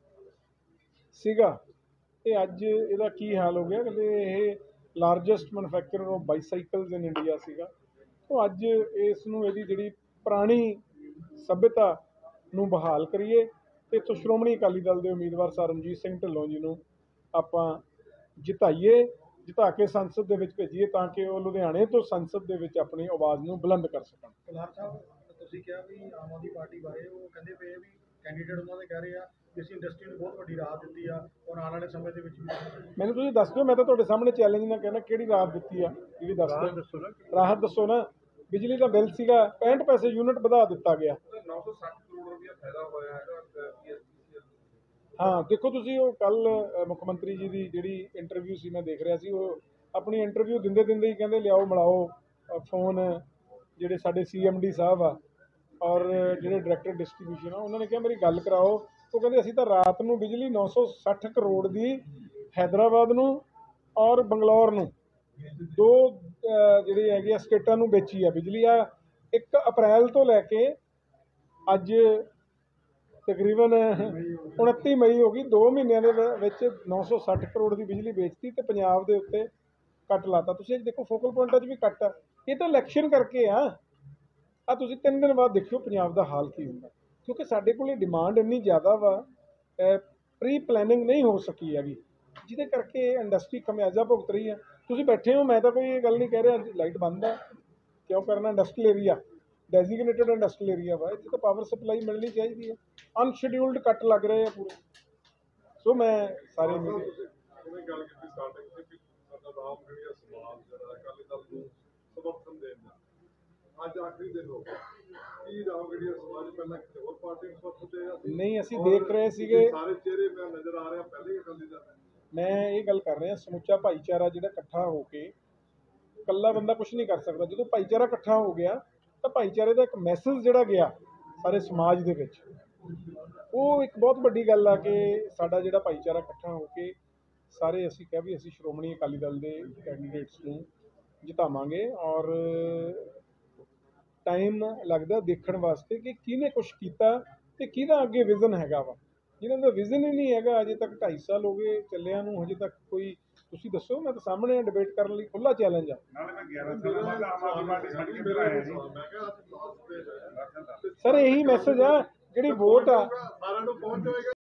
ਸੀਗਾ, ਤੇ ਅੱਜ ਇਹਦਾ ਕੀ ਹਾਲ ਹੋ ਗਿਆ। ਕਹਿੰਦੇ ਇਹ largest manufacturer of bicycles in India ਸੀਗਾ। तो ਅੱਜ ਇਸ ਨੂੰ ਇਹਦੀ ਜਿਹੜੀ ਪੁਰਾਣੀ ਸੱਭਿਅਤਾ ਨੂੰ ਬਹਾਲ ਕਰੀਏ ਤੇ ਇੱਥੋਂ ਸ਼੍ਰੋਮਣੀ ਅਕਾਲੀ ਦਲ ਦੇ ਉਮੀਦਵਾਰ ਸਰ ਰਣਜੀਤ ਸਿੰਘ ਢਿੱਲੋਂ ਜੀ ਨੂੰ ਆਪਾਂ ਜਿਤਾਈਏ, ਜਿਤਾ ਕੇ ਸੰਸਦ ਦੇ ਵਿੱਚ ਭੇਜੀਏ ਤਾਂ ਕਿ ਉਹ ਲੁਧਿਆਣੇ ਤੋਂ ਸੰਸਦ ਦੇ ਵਿੱਚ ਆਪਣੀ ਆਵਾਜ਼ ਨੂੰ ਬੁਲੰਦ ਕਰ ਸਕਣ। ਕੁਲਹਾਰ ਸਾਹਿਬ, ਤੁਸੀਂ ਕਿਹਾ ਵੀ ਆਮ ਆਦਮੀ ਪਾਰਟੀ ਬਾਰੇ ਉਹ ਕਹਿੰਦੇ ਪਏ ਵੀ ਕੈਂਡੀਡੇਟ ਉਹਨਾਂ ਦੇ ਕਹਿ ਰਹੇ ਆ ਕਿ ਅਸੀਂ ਇੰਡਸਟਰੀ ਨੂੰ ਬਹੁਤ ਵੱਡੀ ਰਾਹਤ ਦਿੱਤੀ ਆ ਔਰ ਆਉਣ ਵਾਲੇ ਸਮੇਂ ਦੇ ਵਿੱਚ ਵੀ ਮੈਨੂੰ ਤੁਸੀਂ ਦੱਸ ਦਿਓ, ਮੈਂ ਤਾਂ ਤੁਹਾਡੇ ਸਾਹਮਣੇ ਚੈਲੰਜ ਨਾਲ ਕਹਿਣਾ ਕਿਹੜੀ ਰਾਹਤ ਦਿੱਤੀ ਆ, ਇਹ ਵੀ ਦੱਸ ਦਿਓ। ਰਾਹਤ ਦੱਸੋ ਨਾ। ਬਿਜਲੀ ਦਾ ਬਿੱਲ ਸੀਗਾ 65 ਪੈਸੇ ਯੂਨਿਟ ਵਧਾ ਦਿੱਤਾ ਗਿਆ। 960 ਕਰੋੜ ਰੁਪਇਆ ਫਾਇਦਾ ਹੋਇਆ ਹੈਗਾ। ਹਾਂ ਦੇਖੋ ਤੁਸੀਂ, ਉਹ ਕੱਲ ਮੁੱਖ ਮੰਤਰੀ ਜੀ ਦੀ ਜਿਹੜੀ ਇੰਟਰਵਿਊ ਸੀ ਮੈਂ ਦੇਖ ਰਿਹਾ ਸੀ, ਉਹ ਆਪਣੀ ਇੰਟਰਵਿਊ ਦਿੰਦੇ ਹੀ ਕਹਿੰਦੇ ਲਿਆਓ ਮਿਲਾਓ ਫੋਨ ਜਿਹੜੇ ਸਾਡੇ CMD ਸਾਹਿਬ ਆ ਔਰ ਜਿਹੜੇ ਡਾਇਰੈਕਟਰ ਡਿਸਟ੍ਰੀਬਿਊਸ਼ਨ ਆ, ਉਹਨਾਂ ਨੇ ਕਿਹਾ ਮੇਰੀ ਗੱਲ ਕਰਾਓ। ਉਹ ਕਹਿੰਦੇ ਅਸੀਂ ਤਾਂ ਰਾਤ ਨੂੰ ਬਿਜਲੀ 960 ਕਰੋੜ ਦੀ ਹੈਦਰਾਬਾਦ ਨੂੰ ਔਰ ਬੰਗਲੌਰ ਨੂੰ ਦੋ ਜਿਹੜੀ ਹੈਗੀ ਆ ਸਟੇਟਾਂ ਨੂੰ ਵੇਚੀ ਆ ਬਿਜਲੀ। ਆ 1 ਅਪ੍ਰੈਲ ਤੋਂ ਲੈ ਕੇ ਅੱਜ ਤਕਰੀਬਨ 29 ਮਈ ਹੋ ਗਈ, 2 ਮਹੀਨਿਆਂ ਦੇ ਵਿੱਚ 960 ਕਰੋੜ ਦੀ ਬਿਜਲੀ ਵੇਚਤੀ ਤੇ ਪੰਜਾਬ ਦੇ ਉੱਤੇ ਕੱਟ ਲਾਤਾ। ਤੁਸੀਂ ਅੱਜ ਦੇਖੋ ਫੋਕਲ ਪੁਆਇੰਟਾਂ 'ਚ ਵੀ ਕੱਟ ਆ, ਇਹ ਤਾਂ ਇਲੈਕਸ਼ਨ ਕਰਕੇ ਆ। ਤੁਸੀਂ 3 ਦਿਨ ਬਾਅਦ ਦੇਖਿਓ ਪੰਜਾਬ ਦਾ ਹਾਲ ਕੀ ਹੁੰਦਾ, ਕਿਉਂਕਿ ਸਾਡੇ ਕੋਲ ਡਿਮਾਂਡ ਇੰਨੀ ਜ਼ਿਆਦਾ ਵਾ, ਪ੍ਰੀ ਪਲੈਨਿੰਗ ਨਹੀਂ ਹੋ ਸਕੀ ਹੈਗੀ, ਜਿਹਦੇ ਕਰਕੇ ਇੰਡਸਟਰੀ ਖਮਿਆਜ਼ਾ ਭੁਗਤ ਰਹੀ ਆ। ਤੁਸੀਂ ਬੈਠੇ ਹੋ, ਮੈਂ ਤਾਂ ਕੋਈ ਇਹ ਗੱਲ ਨਹੀਂ ਕਹਿ ਰਿਹਾ ਲਾਈਟ ਬੰਦ ਆ, ਕਿਉਂ ਕਰਨਾ। Industrial area designated industrial area ਵਾ, ਇੱਥੇ ਤਾਂ ਪਾਵਰ ਸਪਲਾਈ ਮਿਲਣੀ ਚਾਹੀਦੀ ਹੈ। ਅਨਸ਼ਡਿਊਲਡ ਕੱਟ ਲੱਗ ਰਹੇ ਆ ਪੂਰੇ। ਸੋ ਮੈਂ ਸਾਰੇ ਉਹਨੇ ਗੱਲ ਕੀਤੀ ਸਟਾਰਟਿੰਗ ਤੇ ਕਿ ਸਾਡਾ ਰਾਮਗੜੀਆ ਸਮਾਜ ਜਿਹੜਾ ਅਕਾਲੀ ਦਲ ਨੂੰ ਸਮਰਥਨ ਦੇਣ ਦਾ ਅੱਜ ਆਖਰੀ ਦਿਨ ਹੋ ਗਿਆ। ਕੀ ਰਾਮਗੜੀਆ ਸਮਾਜ ਪਹਿਲਾਂ ਕਿਸੇ ਹੋਰ ਪਾਰਟੀ ਨੂੰ ਸਮਰਥਨ ਦੇ ਰਿਹਾ ਸੀ? ਨਹੀਂ, ਅਸੀਂ ਦੇਖ ਰਹੇ ਸੀਗੇ ਸਾਰੇ ਚਿਹਰੇ ਮੈਂ ਨਜ਼ਰ ਆ ਰਿਹਾ ਪਹਿਲੇ ਹੀ ਅਕਾਲੀ ਦਲ। ਮੈਂ ਇਹ ਗੱਲ ਕਰ ਰਿਹਾ, ਸਮੁੱਚਾ ਭਾਈਚਾਰਾ ਜਿਹੜਾ ਇਕੱਠਾ ਹੋ ਕੇ, ਇਕੱਲਾ ਬੰਦਾ ਕੁਝ ਨਹੀਂ ਕਰ ਸਕਦਾ। ਜਦੋਂ ਭਾਈਚਾਰਾ ਇਕੱਠਾ ਹੋ ਗਿਆ ਤਾਂ ਭਾਈਚਾਰੇ ਦਾ ਇੱਕ ਮੈਸੇਜ ਜਿਹੜਾ ਗਿਆ ਸਾਰੇ ਸਮਾਜ ਦੇ ਵਿੱਚ, ਉਹ ਇੱਕ ਬਹੁਤ ਵੱਡੀ ਗੱਲ ਆ ਕਿ ਸਾਡਾ ਜਿਹੜਾ ਭਾਈਚਾਰਾ ਇਕੱਠਾ ਹੋ ਕੇ ਸਾਰੇ ਅਸੀਂ ਕਿਹਾ ਵੀ ਅਸੀਂ ਸ਼੍ਰੋਮਣੀ ਅਕਾਲੀ ਦਲ ਦੇ ਕੈਂਡੀਡੇਟਸ ਨੂੰ ਜਿਤਾਵਾਂਗੇ। ਔਰ ਟਾਈਮ ਲੱਗਦਾ ਦੇਖਣ ਵਾਸਤੇ ਕਿ ਕਿਹਨੇ ਕੁਛ ਕੀਤਾ ਤੇ ਕਿਹਦਾ ਅੱਗੇ ਵਿਜ਼ਨ ਹੈਗਾ ਵਾ। ਜਿਹਨਾਂ ਦਾ ਵਿਜ਼ਨ ਹੀ ਨਹੀਂ ਹੈਗਾ, ਅਜੇ ਤੱਕ 2.5 ਸਾਲ ਹੋ ਗਏ ਚੱਲਿਆਂ ਨੂੰ, ਹਜੇ ਤੱਕ ਕੋਈ ਤੁਸੀਂ ਦੱਸੋ। ਮੈਂ ਤਾਂ ਸਾਹਮਣੇ ਡਿਬੇਟ ਕਰਨ ਲਈ ਖੁੱਲ੍ਹਾ ਚੈਲੰਜ ਆ। ਨਾਲੇ ਮੈਂ 11 ਸਾਲਾਂ ਬਾਅਦ ਆਮ ਆਦਮੀ ਪਾਰਟੀ ਸਾਡੀ ਕਿੱਧਰ ਆਇਆ ਜੀ। ਮੈਂ ਕਿਹਾ ਅਸੀਂ ਲਾਸਟ ਤੇ ਸਰ ਇਹੀ ਮੈਸੇਜ ਆ, ਜਿਹੜੀ ਵੋਟ ਆ ਸਾਰਿਆਂ ਨੂੰ ਪਹੁੰਚ ਜਾਏਗਾ।